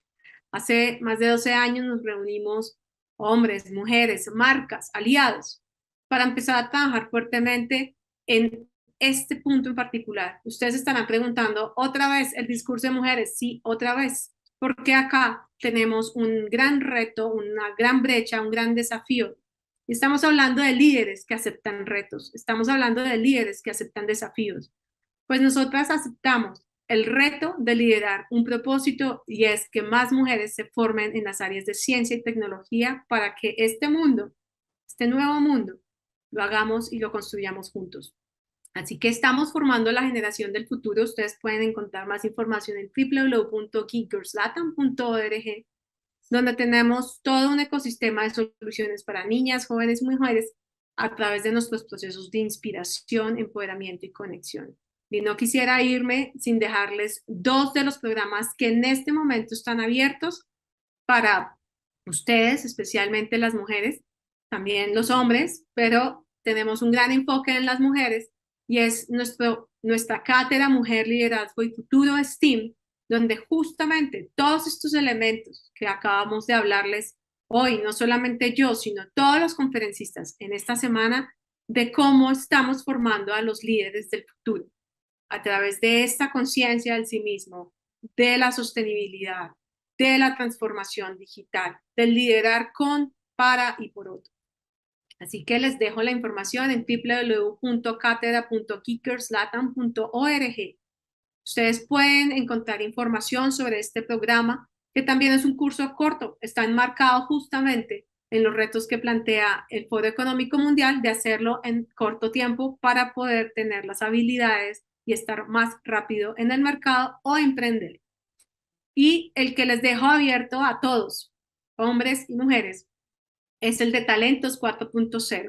Hace más de doce años nos reunimos hombres, mujeres, marcas, aliados, para empezar a trabajar fuertemente en este punto en particular. Ustedes estarán preguntando, ¿otra vez el discurso de mujeres? Sí, otra vez, porque acá tenemos un gran reto, una gran brecha, un gran desafío. Estamos hablando de líderes que aceptan retos, estamos hablando de líderes que aceptan desafíos. Pues nosotras aceptamos el reto de liderar un propósito y es que más mujeres se formen en las áreas de ciencia y tecnología para que este mundo, este nuevo mundo, lo hagamos y lo construyamos juntos. Así que estamos formando la generación del futuro. Ustedes pueden encontrar más información en w w w punto geek girls latam punto org, donde tenemos todo un ecosistema de soluciones para niñas, jóvenes y mujeres a través de nuestros procesos de inspiración, empoderamiento y conexión. Y no quisiera irme sin dejarles dos de los programas que en este momento están abiertos para ustedes, especialmente las mujeres, también los hombres, pero tenemos un gran enfoque en las mujeres y es nuestro, nuestra cátedra Mujer, Liderazgo y Futuro STEAM, donde justamente todos estos elementos que acabamos de hablarles hoy, no solamente yo, sino todos los conferencistas en esta semana, de cómo estamos formando a los líderes del futuro a través de esta conciencia del sí mismo, de la sostenibilidad, de la transformación digital, del liderar con, para y por otro. Así que les dejo la información en w w w punto cátedra punto geek girls latam punto org. Ustedes pueden encontrar información sobre este programa, que también es un curso corto, está enmarcado justamente en los retos que plantea el Foro Económico Mundial de hacerlo en corto tiempo para poder tener las habilidades y estar más rápido en el mercado o emprender. Y el que les dejo abierto a todos, hombres y mujeres, es el de Talentos cuatro punto cero.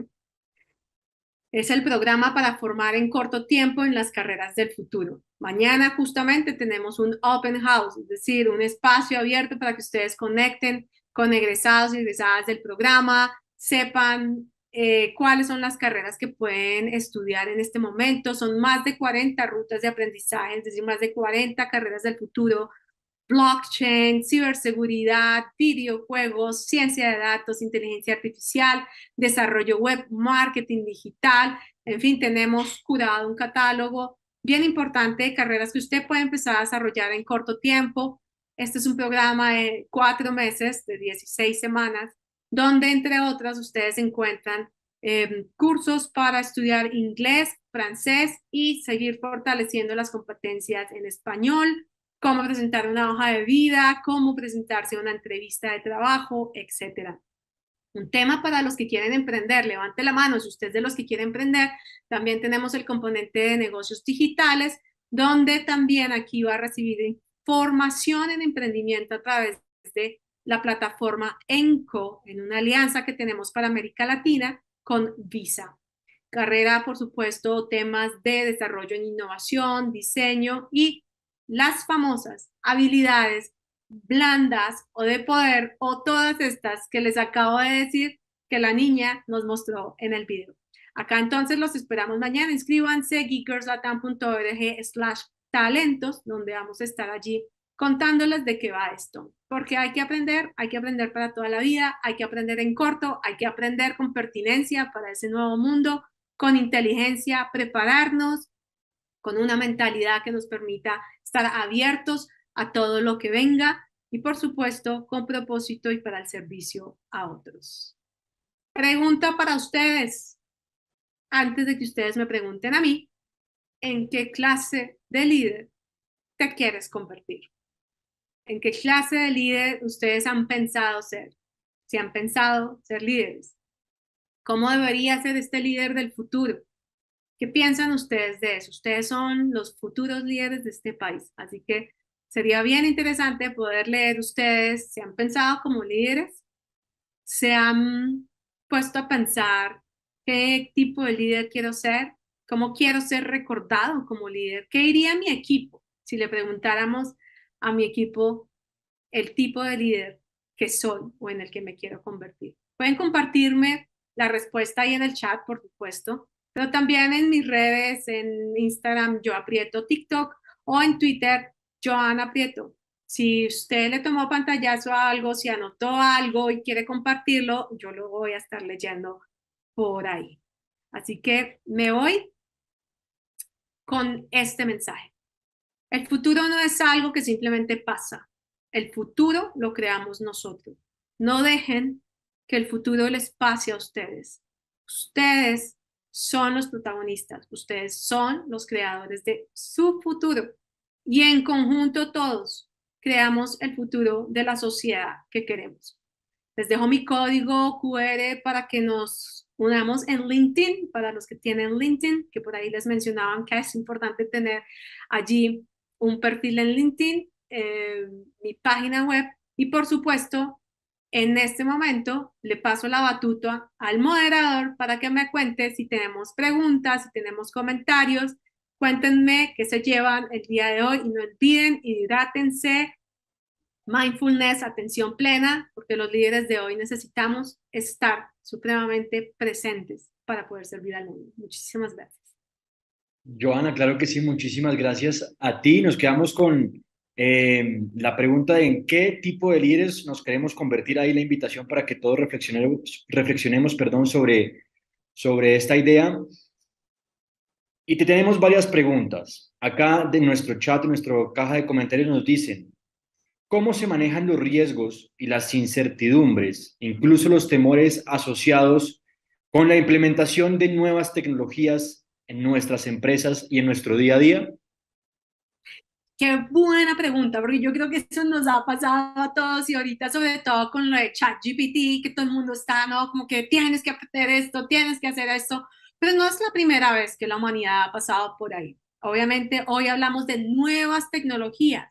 Es el programa para formar en corto tiempo en las carreras del futuro. Mañana justamente tenemos un open house, es decir, un espacio abierto para que ustedes conecten con egresados y egresadas del programa, sepan eh, cuáles son las carreras que pueden estudiar en este momento. Son más de cuarenta rutas de aprendizaje, es decir, más de cuarenta carreras del futuro. Blockchain, ciberseguridad, videojuegos, ciencia de datos, inteligencia artificial, desarrollo web, marketing digital, en fin, tenemos curado un catálogo bien importante de carreras que usted puede empezar a desarrollar en corto tiempo. Este es un programa de cuatro meses, de dieciséis semanas, donde entre otras ustedes encuentran eh, cursos para estudiar inglés, francés y seguir fortaleciendo las competencias en español, cómo presentar una hoja de vida, cómo presentarse a una entrevista de trabajo, etcétera. Un tema para los que quieren emprender, levante la mano si usted es de los que quieren emprender. También tenemos el componente de negocios digitales, donde también aquí va a recibir información en emprendimiento a través de la plataforma ENCO, en una alianza que tenemos para América Latina con Visa. Carrera, por supuesto, temas de desarrollo en innovación, diseño y las famosas habilidades blandas o de poder o todas estas que les acabo de decir que la niña nos mostró en el video. Acá entonces los esperamos mañana. Inscríbanse geek girls latam punto org slash talentos, donde vamos a estar allí contándoles de qué va esto. Porque hay que aprender, hay que aprender para toda la vida, hay que aprender en corto, hay que aprender con pertinencia para ese nuevo mundo, con inteligencia, prepararnos, con una mentalidad que nos permita estar abiertos a todo lo que venga y por supuesto con propósito y para el servicio a otros. Pregunta para ustedes, antes de que ustedes me pregunten a mí, ¿en qué clase de líder te quieres convertir? ¿En qué clase de líder ustedes han pensado ser? Si han pensado ser líderes. ¿Cómo debería ser este líder del futuro? ¿Qué piensan ustedes de eso? Ustedes son los futuros líderes de este país, así que sería bien interesante poder leer ustedes, ¿se han pensado como líderes? ¿Se han puesto a pensar qué tipo de líder quiero ser? ¿Cómo quiero ser recordado como líder? ¿Qué diría mi equipo si le preguntáramos a mi equipo el tipo de líder que soy o en el que me quiero convertir? Pueden compartirme la respuesta ahí en el chat, por supuesto, pero también en mis redes, en Instagram, yo aprieto TikTok o en Twitter, Joana Aprieto. Si usted le tomó pantallazo a algo, si anotó algo y quiere compartirlo, yo lo voy a estar leyendo por ahí. Así que me voy con este mensaje. El futuro no es algo que simplemente pasa. El futuro lo creamos nosotros. No dejen que el futuro les pase a ustedes. Ustedes son los protagonistas. Ustedes son los creadores de su futuro. Y en conjunto todos creamos el futuro de la sociedad que queremos. Les dejo mi código Q R para que nos unamos en LinkedIn, para los que tienen LinkedIn, que por ahí les mencionaban que es importante tener allí un perfil en LinkedIn, eh, mi página web y por supuesto, en este momento le paso la batuta al moderador para que me cuente si tenemos preguntas, si tenemos comentarios. Cuéntenme qué se llevan el día de hoy y no olviden, hidrátense, mindfulness, atención plena, porque los líderes de hoy necesitamos estar supremamente presentes para poder servir al mundo. Muchísimas gracias. Joana, claro que sí, muchísimas gracias a ti. Nos quedamos con eh, la pregunta de en qué tipo de líderes nos queremos convertir. Ahí la invitación para que todos reflexionemos, reflexionemos perdón, sobre, sobre esta idea. Y te tenemos varias preguntas. Acá de nuestro chat, en nuestra caja de comentarios nos dicen, ¿cómo se manejan los riesgos y las incertidumbres, incluso los temores asociados con la implementación de nuevas tecnologías en nuestras empresas y en nuestro día a día? Qué buena pregunta, porque yo creo que eso nos ha pasado a todos y ahorita sobre todo con lo de ChatGPT, que todo el mundo está, ¿no? Como que tienes que hacer esto, tienes que hacer esto, pero no es la primera vez que la humanidad ha pasado por ahí. Obviamente hoy hablamos de nuevas tecnologías.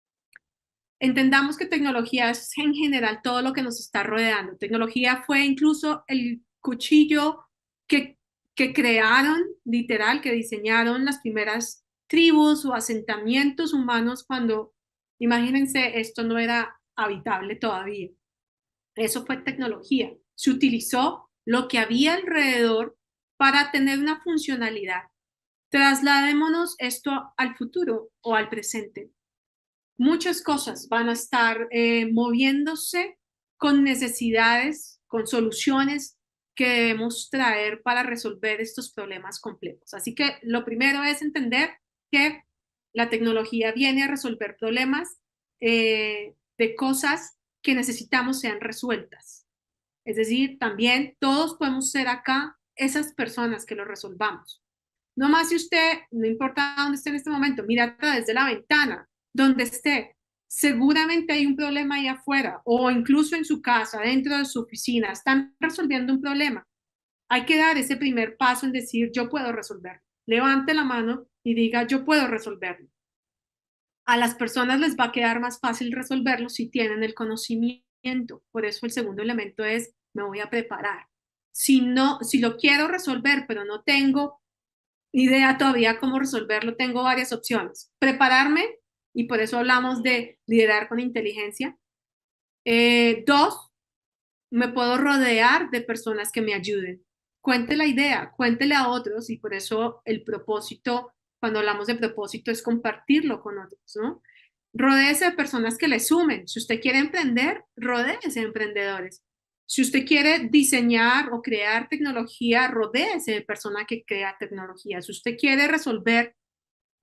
Entendamos que tecnología es en general todo lo que nos está rodeando. Tecnología fue incluso el cuchillo que, que crearon, literal, que diseñaron las primeras tribus o asentamientos humanos cuando, imagínense, esto no era habitable todavía. Eso fue tecnología. Se utilizó lo que había alrededor para tener una funcionalidad. Trasladémonos esto al futuro o al presente. Muchas cosas van a estar eh, moviéndose con necesidades, con soluciones que debemos traer para resolver estos problemas complejos. Así que lo primero es entender que la tecnología viene a resolver problemas eh, de cosas que necesitamos sean resueltas. Es decir, también todos podemos ser acá esas personas que lo resolvamos. No más si usted, no importa dónde esté en este momento, mira a través de la ventana, donde esté, seguramente hay un problema ahí afuera o incluso en su casa, dentro de su oficina, están resolviendo un problema. Hay que dar ese primer paso en decir, yo puedo resolverlo. Levante la mano y diga, yo puedo resolverlo. A las personas les va a quedar más fácil resolverlo si tienen el conocimiento. Por eso el segundo elemento es, me voy a preparar. Si no, si lo quiero resolver, pero no tengo idea todavía cómo resolverlo, tengo varias opciones. Prepararme, y por eso hablamos de liderar con inteligencia. Eh, dos, me puedo rodear de personas que me ayuden. Cuente la idea, cuéntele a otros, y por eso el propósito, cuando hablamos de propósito, es compartirlo con otros, ¿no? Rodéese de personas que le sumen. Si usted quiere emprender, rodéese de emprendedores. Si usted quiere diseñar o crear tecnología, rodéese de personas que crea tecnología. Si usted quiere resolver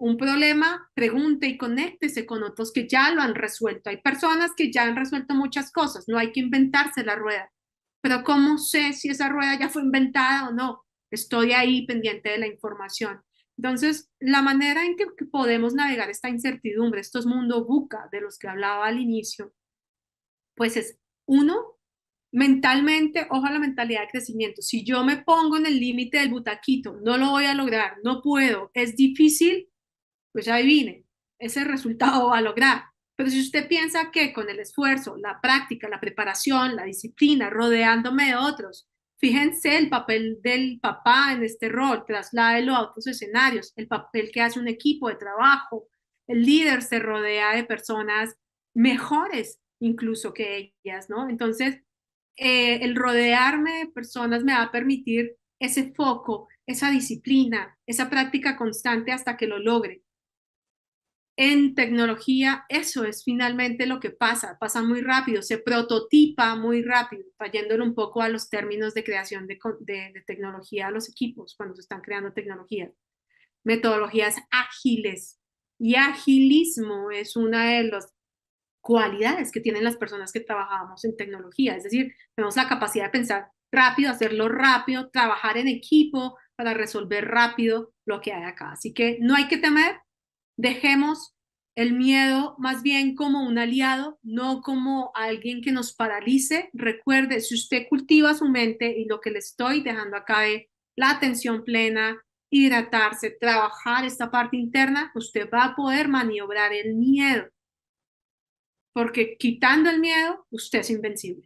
un problema, pregunte y conéctese con otros que ya lo han resuelto. Hay personas que ya han resuelto muchas cosas, no hay que inventarse la rueda. Pero ¿cómo sé si esa rueda ya fue inventada o no? Estoy ahí pendiente de la información. Entonces, la manera en que podemos navegar esta incertidumbre, estos mundos VUCA de los que hablaba al inicio, pues es uno, mentalmente, ojo a la mentalidad de crecimiento. Si yo me pongo en el límite del butaquito, no lo voy a lograr, no puedo, es difícil, pues ya adivine, ese resultado va a lograr. Pero si usted piensa que con el esfuerzo, la práctica, la preparación, la disciplina, rodeándome de otros, fíjense el papel del papá en este rol, trasládelo a otros escenarios, el papel que hace un equipo de trabajo, el líder se rodea de personas mejores incluso que ellas, ¿no? Entonces, eh, el rodearme de personas me va a permitir ese foco, esa disciplina, esa práctica constante hasta que lo logre. En tecnología, eso es finalmente lo que pasa, pasa muy rápido, se prototipa muy rápido, trayéndolo un poco a los términos de creación de, de, de tecnología a los equipos cuando se están creando tecnologías. Metodologías ágiles y agilismo es una de las cualidades que tienen las personas que trabajamos en tecnología, es decir, tenemos la capacidad de pensar rápido, hacerlo rápido, trabajar en equipo para resolver rápido lo que hay acá. Así que no hay que temer, dejemos el miedo más bien como un aliado, no como alguien que nos paralice. Recuerde, si usted cultiva su mente y lo que le estoy dejando acá es la atención plena, hidratarse, trabajar esta parte interna, usted va a poder maniobrar el miedo. Porque quitando el miedo, usted es invencible.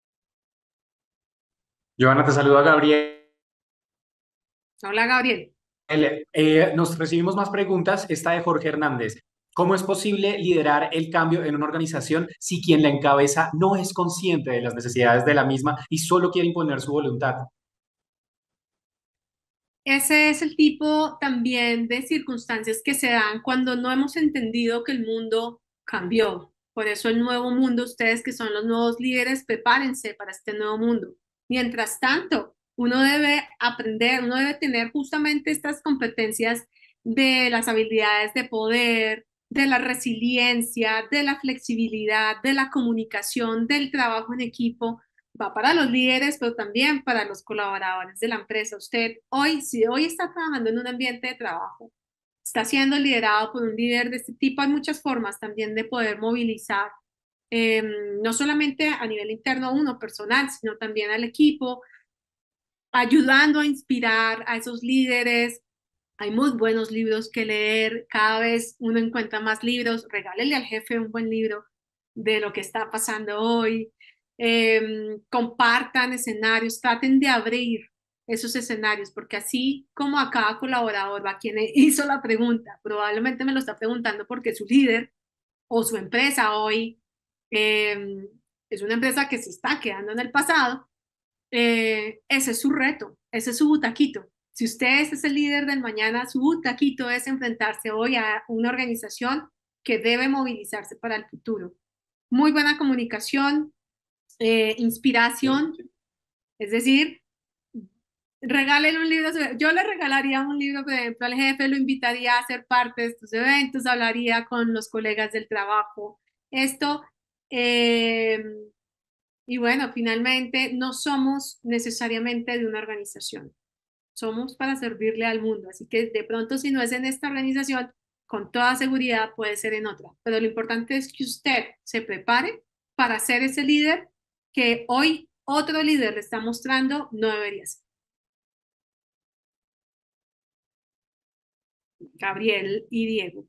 Johanna, te saluda Gabriel. Hola, Gabriel. Eh, nos recibimos más preguntas. Esta de Jorge Hernández. ¿Cómo es posible liderar el cambio en una organización si quien la encabeza no es consciente de las necesidades de la misma y solo quiere imponer su voluntad? Ese es el tipo también de circunstancias que se dan cuando no hemos entendido que el mundo cambió. Por eso el nuevo mundo, ustedes que son los nuevos líderes, prepárense para este nuevo mundo. Mientras tanto, uno debe aprender, uno debe tener justamente estas competencias de las habilidades de poder, de la resiliencia, de la flexibilidad, de la comunicación, del trabajo en equipo. Va para los líderes, pero también para los colaboradores de la empresa. Usted hoy, si hoy está trabajando en un ambiente de trabajo, está siendo liderado por un líder de este tipo, hay muchas formas también de poder movilizar, eh, no solamente a nivel interno uno personal, sino también al equipo, ayudando a inspirar a esos líderes. Hay muy buenos libros que leer, cada vez uno encuentra más libros, regálele al jefe un buen libro de lo que está pasando hoy, eh, compartan escenarios, traten de abrir esos escenarios, porque así como a cada colaborador va quien hizo la pregunta, probablemente me lo está preguntando porque su líder o su empresa hoy eh, es una empresa que se está quedando en el pasado, eh, ese es su reto, ese es su butaquito. Si usted es el líder del mañana, su butaquito es enfrentarse hoy a una organización que debe movilizarse para el futuro. Muy buena comunicación, eh, inspiración, es decir, regálele un libro. Yo le regalaría un libro, por ejemplo, al jefe, lo invitaría a ser parte de estos eventos, hablaría con los colegas del trabajo. Esto, eh, y bueno, finalmente no somos necesariamente de una organización, somos para servirle al mundo. Así que de pronto si no es en esta organización, con toda seguridad puede ser en otra. Pero lo importante es que usted se prepare para ser ese líder que hoy otro líder le está mostrando no debería ser. Gabriel y Diego.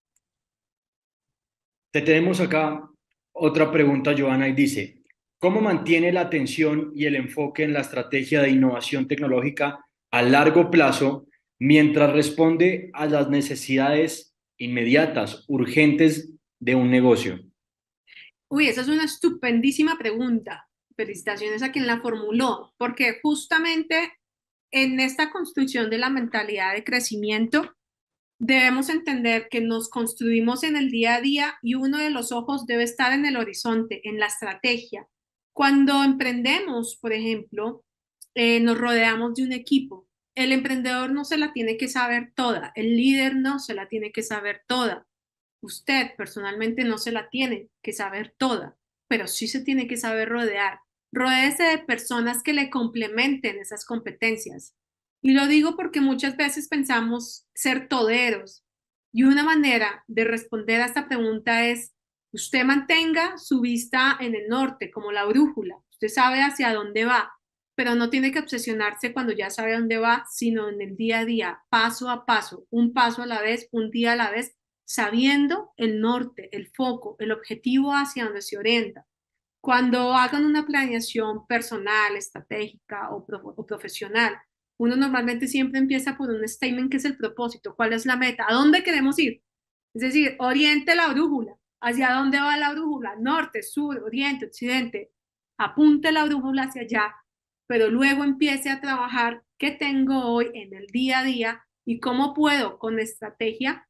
Te tenemos acá otra pregunta, Johanna, y dice, ¿cómo mantiene la atención y el enfoque en la estrategia de innovación tecnológica a largo plazo mientras responde a las necesidades inmediatas, urgentes de un negocio? Uy, esa es una estupendísima pregunta. Felicitaciones a quien la formuló, porque justamente en esta construcción de la mentalidad de crecimiento, debemos entender que nos construimos en el día a día y uno de los ojos debe estar en el horizonte, en la estrategia. Cuando emprendemos, por ejemplo, eh, nos rodeamos de un equipo. El emprendedor no se la tiene que saber toda, el líder no se la tiene que saber toda. Usted personalmente no se la tiene que saber toda, pero sí se tiene que saber rodear. Rodéese de personas que le complementen esas competencias. Y lo digo porque muchas veces pensamos ser toderos. Y una manera de responder a esta pregunta es, usted mantenga su vista en el norte, como la brújula. Usted sabe hacia dónde va, pero no tiene que obsesionarse cuando ya sabe a dónde va, sino en el día a día, paso a paso, un paso a la vez, un día a la vez, sabiendo el norte, el foco, el objetivo hacia donde se orienta. Cuando hagan una planeación personal, estratégica o, pro o profesional, uno normalmente siempre empieza por un statement que es el propósito, cuál es la meta, a dónde queremos ir. Es decir, oriente la brújula, hacia dónde va la brújula, norte, sur, oriente, occidente, apunte la brújula hacia allá, pero luego empiece a trabajar qué tengo hoy en el día a día y cómo puedo con estrategia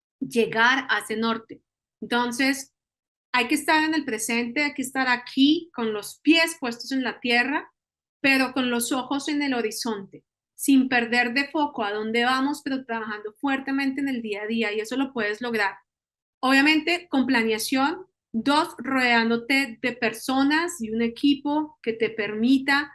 llegar a ese norte. Entonces, hay que estar en el presente, hay que estar aquí con los pies puestos en la tierra, pero con los ojos en el horizonte, sin perder de foco a dónde vamos, pero trabajando fuertemente en el día a día, y eso lo puedes lograr. Obviamente, con planeación. Dos, rodeándote de personas y un equipo que te permita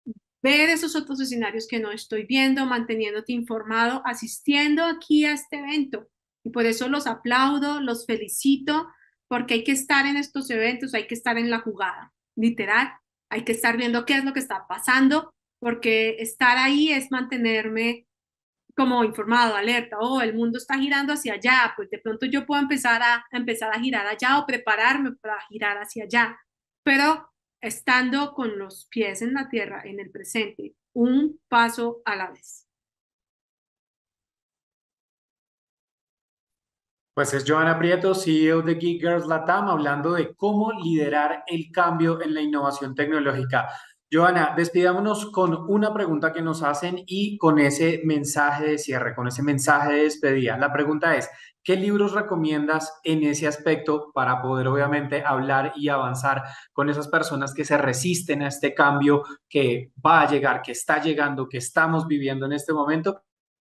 ver esos otros escenarios que no estoy viendo, manteniéndote informado, asistiendo aquí a este evento. Y por eso los aplaudo, los felicito, porque hay que estar en estos eventos, hay que estar en la jugada, literal. Hay que estar viendo qué es lo que está pasando, porque estar ahí es mantenerme como informado, alerta. Oh, el mundo está girando hacia allá, pues de pronto yo puedo empezar a, a empezar a girar allá o prepararme para girar hacia allá. Pero estando con los pies en la tierra, en el presente, un paso a la vez. Pues es Johanna Prieto, C E O de Geek Girls Latam, hablando de cómo liderar el cambio en la innovación tecnológica. Johanna, despidámonos con una pregunta que nos hacen y con ese mensaje de cierre, con ese mensaje de despedida. La pregunta es, ¿qué libros recomiendas en ese aspecto para poder obviamente hablar y avanzar con esas personas que se resisten a este cambio que va a llegar, que está llegando, que estamos viviendo en este momento?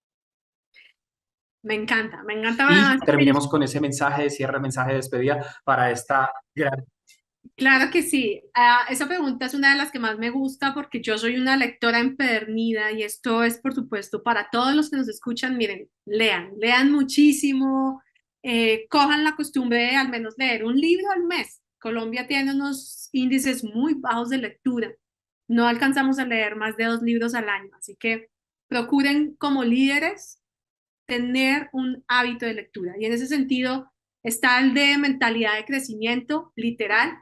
Me encanta, me encanta. Y terminemos con ese mensaje de cierre, mensaje de despedida para esta gran... Claro que sí. Uh, esa pregunta es una de las que más me gusta porque yo soy una lectora empedernida y esto es, por supuesto, para todos los que nos escuchan. Miren, lean, lean muchísimo, eh, cojan la costumbre de al menos leer un libro al mes. Colombia tiene unos índices muy bajos de lectura. No alcanzamos a leer más de dos libros al año, así que procuren como líderes tener un hábito de lectura. Y en ese sentido está el de mentalidad de crecimiento, literal.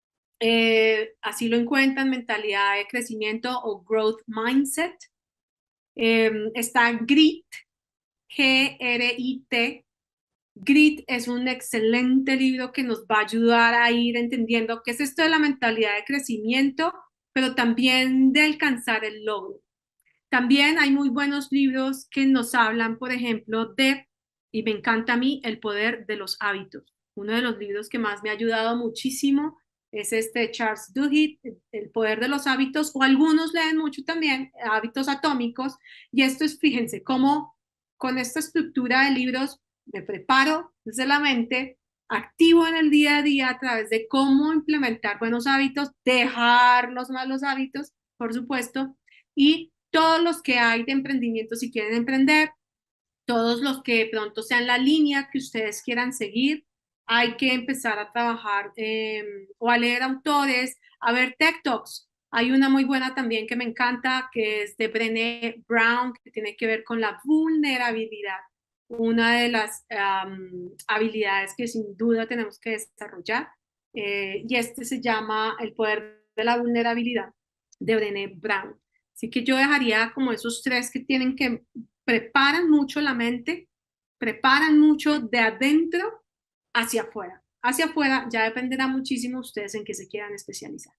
Eh, así lo encuentran, mentalidad de crecimiento o growth mindset. Eh, está Grit, G R I T. Grit es un excelente libro que nos va a ayudar a ir entendiendo qué es esto de la mentalidad de crecimiento, pero también de alcanzar el logro. También hay muy buenos libros que nos hablan, por ejemplo, de, y me encanta a mí, El poder de los hábitos. Uno de los libros que más me ha ayudado muchísimo es este Charles Duhigg, El poder de los hábitos, o algunos leen mucho también, Hábitos atómicos, y esto es, fíjense, cómo con esta estructura de libros me preparo desde la mente, activo en el día a día a través de cómo implementar buenos hábitos, dejar los malos hábitos, por supuesto, y todos los que hay de emprendimiento si quieren emprender, todos los que pronto sean la línea que ustedes quieran seguir, hay que empezar a trabajar eh, o a leer autores, a ver Tech Talks. Hay una muy buena también que me encanta, que es de Brené Brown, que tiene que ver con la vulnerabilidad, una de las um, habilidades que sin duda tenemos que desarrollar. Eh, y este se llama El poder de la vulnerabilidad, de Brené Brown. Así que yo dejaría como esos tres que tienen que preparan mucho la mente, preparan mucho de adentro hacia afuera. Hacia afuera ya dependerá muchísimo de ustedes en qué se quieran especializar.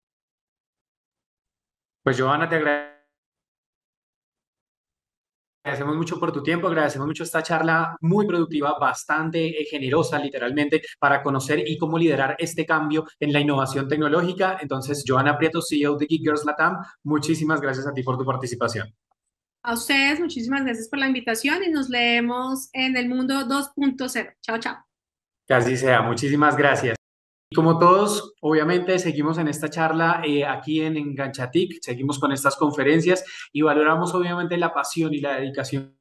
Pues Johanna, te agradecemos mucho por tu tiempo, agradecemos mucho esta charla muy productiva, bastante eh, generosa literalmente para conocer y cómo liderar este cambio en la innovación tecnológica. Entonces, Johanna Prieto, C E O de Geek Girls Latam, muchísimas gracias a ti por tu participación. A ustedes, muchísimas gracias por la invitación y nos leemos en el mundo dos punto cero. Chao, chao. Que así sea. Muchísimas gracias. Y como todos, obviamente, seguimos en esta charla eh, aquí en Enganchatic, seguimos con estas conferencias y valoramos obviamente la pasión y la dedicación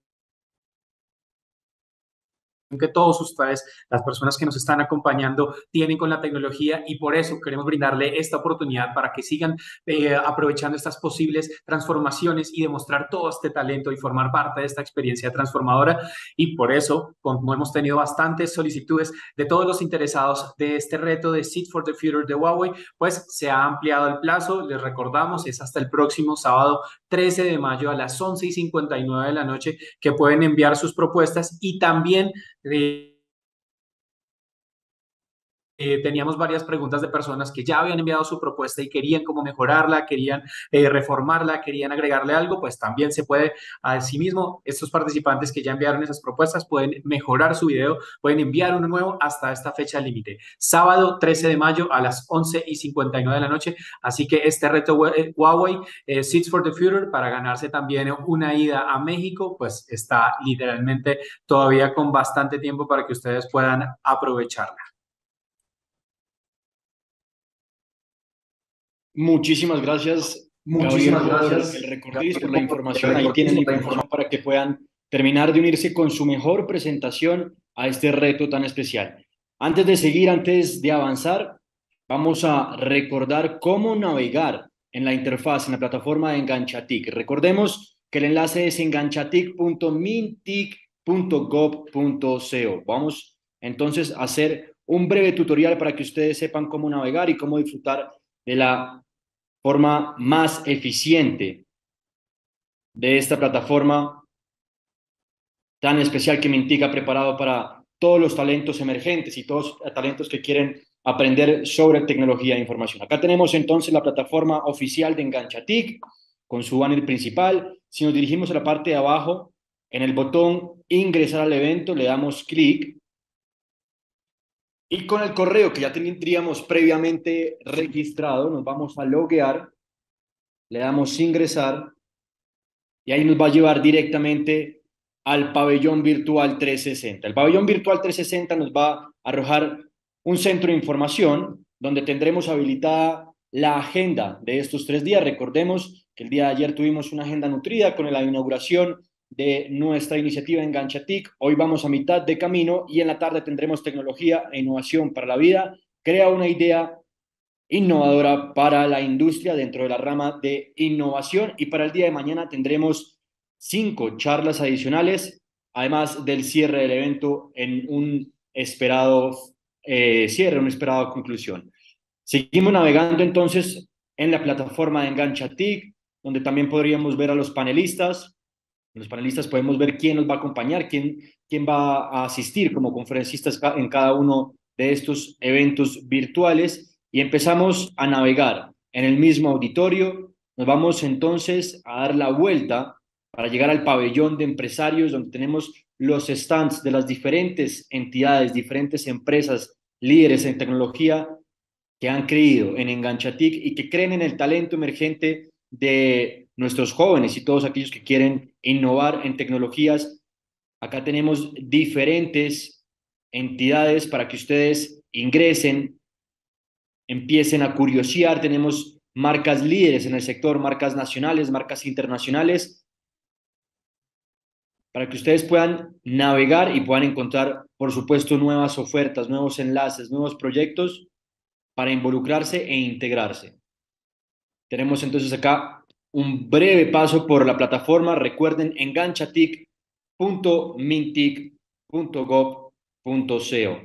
que todos ustedes, las personas que nos están acompañando, tienen con la tecnología y por eso queremos brindarle esta oportunidad para que sigan eh, aprovechando estas posibles transformaciones y demostrar todo este talento y formar parte de esta experiencia transformadora. Y por eso, como hemos tenido bastantes solicitudes de todos los interesados de este reto de Seed for the Future de Huawei, pues se ha ampliado el plazo. Les recordamos, es hasta el próximo sábado trece de mayo a las once y cincuenta y nueve de la noche que pueden enviar sus propuestas y también eh, eh, teníamos varias preguntas de personas que ya habían enviado su propuesta y querían cómo mejorarla, querían eh, reformarla, querían agregarle algo, pues también se puede, asimismo, estos participantes que ya enviaron esas propuestas pueden mejorar su video, pueden enviar uno nuevo hasta esta fecha límite, sábado trece de mayo a las once y cincuenta y nueve de la noche, así que este reto Huawei eh, Seeds for the Future para ganarse también una ida a México, pues está literalmente todavía con bastante tiempo para que ustedes puedan aprovecharla. Muchísimas gracias, Muchísimas Gabriel, gracias. por el recordis, por la información. Ahí tienen la información para que puedan terminar de unirse con su mejor presentación a este reto tan especial. Antes de seguir, antes de avanzar, vamos a recordar cómo navegar en la interfaz, en la plataforma de Enganchatic. Recordemos que el enlace es enganchatic punto mintic punto gov punto co. Vamos entonces a hacer un breve tutorial para que ustedes sepan cómo navegar y cómo disfrutar de la forma más eficiente de esta plataforma tan especial que Mintic ha preparado para todos los talentos emergentes y todos los talentos que quieren aprender sobre tecnología e información. Acá tenemos entonces la plataforma oficial de Enganchatic con su banner principal. Si nos dirigimos a la parte de abajo, en el botón ingresar al evento, le damos clic y con el correo que ya tendríamos previamente registrado, nos vamos a loguear, le damos ingresar y ahí nos va a llevar directamente al pabellón virtual trescientos sesenta. El pabellón virtual trescientos sesenta nos va a arrojar un centro de información donde tendremos habilitada la agenda de estos tres días. Recordemos que el día de ayer tuvimos una agenda nutrida con la inauguración de nuestra iniciativa Enganchatic. Hoy vamos a mitad de camino y en la tarde tendremos tecnología e innovación para la vida. Crea una idea innovadora para la industria dentro de la rama de innovación y para el día de mañana tendremos cinco charlas adicionales, además del cierre del evento en un esperado eh, cierre, una esperada conclusión. Seguimos navegando entonces en la plataforma de Enganchatic, donde también podríamos ver a los panelistas. En los panelistas podemos ver quién nos va a acompañar, quién, quién va a asistir como conferencistas en cada uno de estos eventos virtuales y empezamos a navegar en el mismo auditorio. Nos vamos entonces a dar la vuelta para llegar al pabellón de empresarios donde tenemos los stands de las diferentes entidades, diferentes empresas líderes en tecnología que han creído en Enganchatic y que creen en el talento emergente de nuestros jóvenes y todos aquellos que quieren innovar en tecnologías. Acá tenemos diferentes entidades para que ustedes ingresen, empiecen a curiosear. Tenemos marcas líderes en el sector, marcas nacionales, marcas internacionales, para que ustedes puedan navegar y puedan encontrar, por supuesto, nuevas ofertas, nuevos enlaces, nuevos proyectos para involucrarse e integrarse. Tenemos entonces acá un breve paso por la plataforma. Recuerden, enganchatic punto mintic punto gov punto co.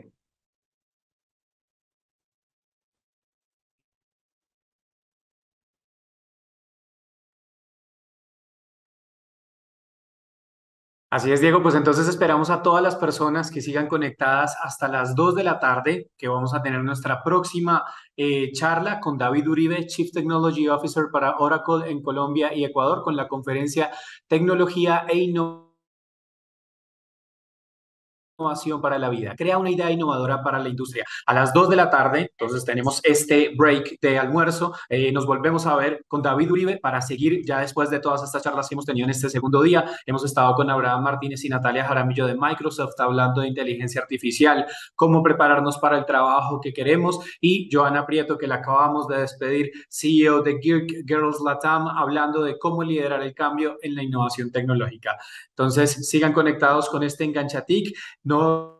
Así es, Diego. Pues entonces esperamos a todas las personas que sigan conectadas hasta las dos de la tarde, que vamos a tener nuestra próxima eh, charla con David Uribe, Chief Technology Officer para Oracle en Colombia y Ecuador, con la conferencia Tecnología e Innovación innovación para la vida. Crea una idea innovadora para la industria. A las dos de la tarde, entonces tenemos este break de almuerzo. Eh, nos volvemos a ver con David Uribe para seguir ya después de todas estas charlas que hemos tenido en este segundo día. Hemos estado con Abraham Martínez y Natalia Jaramillo de Microsoft hablando de inteligencia artificial, cómo prepararnos para el trabajo que queremos, y Joana Prieto, que la acabamos de despedir, C E O de Geek Girls Latam, hablando de cómo liderar el cambio en la innovación tecnológica. Entonces, sigan conectados con este Enganchatic. No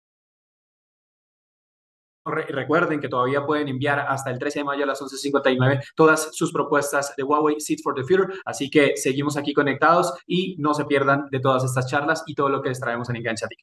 Re recuerden que todavía pueden enviar hasta el trece de mayo a las once cincuenta y nueve todas sus propuestas de Huawei Seat for the Future. Así que seguimos aquí conectados y no se pierdan de todas estas charlas y todo lo que les traemos en Enganchatic.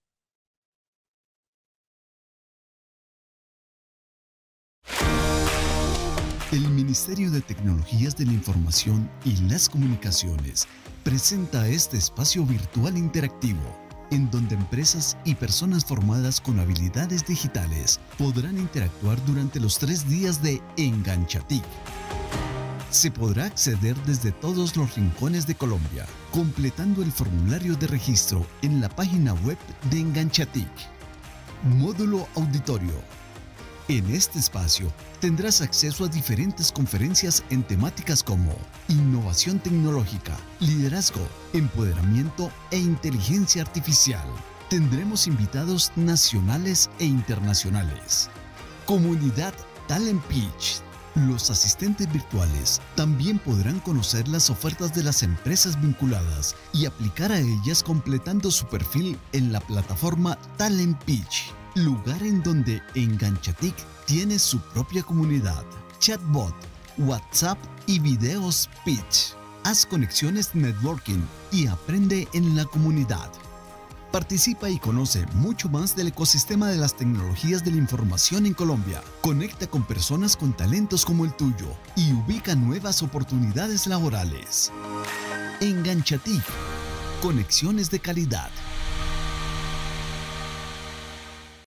El Ministerio de Tecnologías de la Información y las Comunicaciones presenta este espacio virtual interactivo, en donde empresas y personas formadas con habilidades digitales podrán interactuar durante los tres días de Enganchatic. Se podrá acceder desde todos los rincones de Colombia, completando el formulario de registro en la página web de Enganchatic. Módulo auditorio. En este espacio tendrás acceso a diferentes conferencias en temáticas como innovación tecnológica, liderazgo, empoderamiento e inteligencia artificial. Tendremos invitados nacionales e internacionales. Comunidad Talent Pitch. Los asistentes virtuales también podrán conocer las ofertas de las empresas vinculadas y aplicar a ellas completando su perfil en la plataforma Talent Pitch, lugar en donde Enganchatic tiene su propia comunidad, chatbot, WhatsApp y videos pitch. Haz conexiones networking y aprende en la comunidad. Participa y conoce mucho más del ecosistema de las tecnologías de la información en Colombia. Conecta con personas con talentos como el tuyo y ubica nuevas oportunidades laborales. Enganchatic. Conexiones de calidad.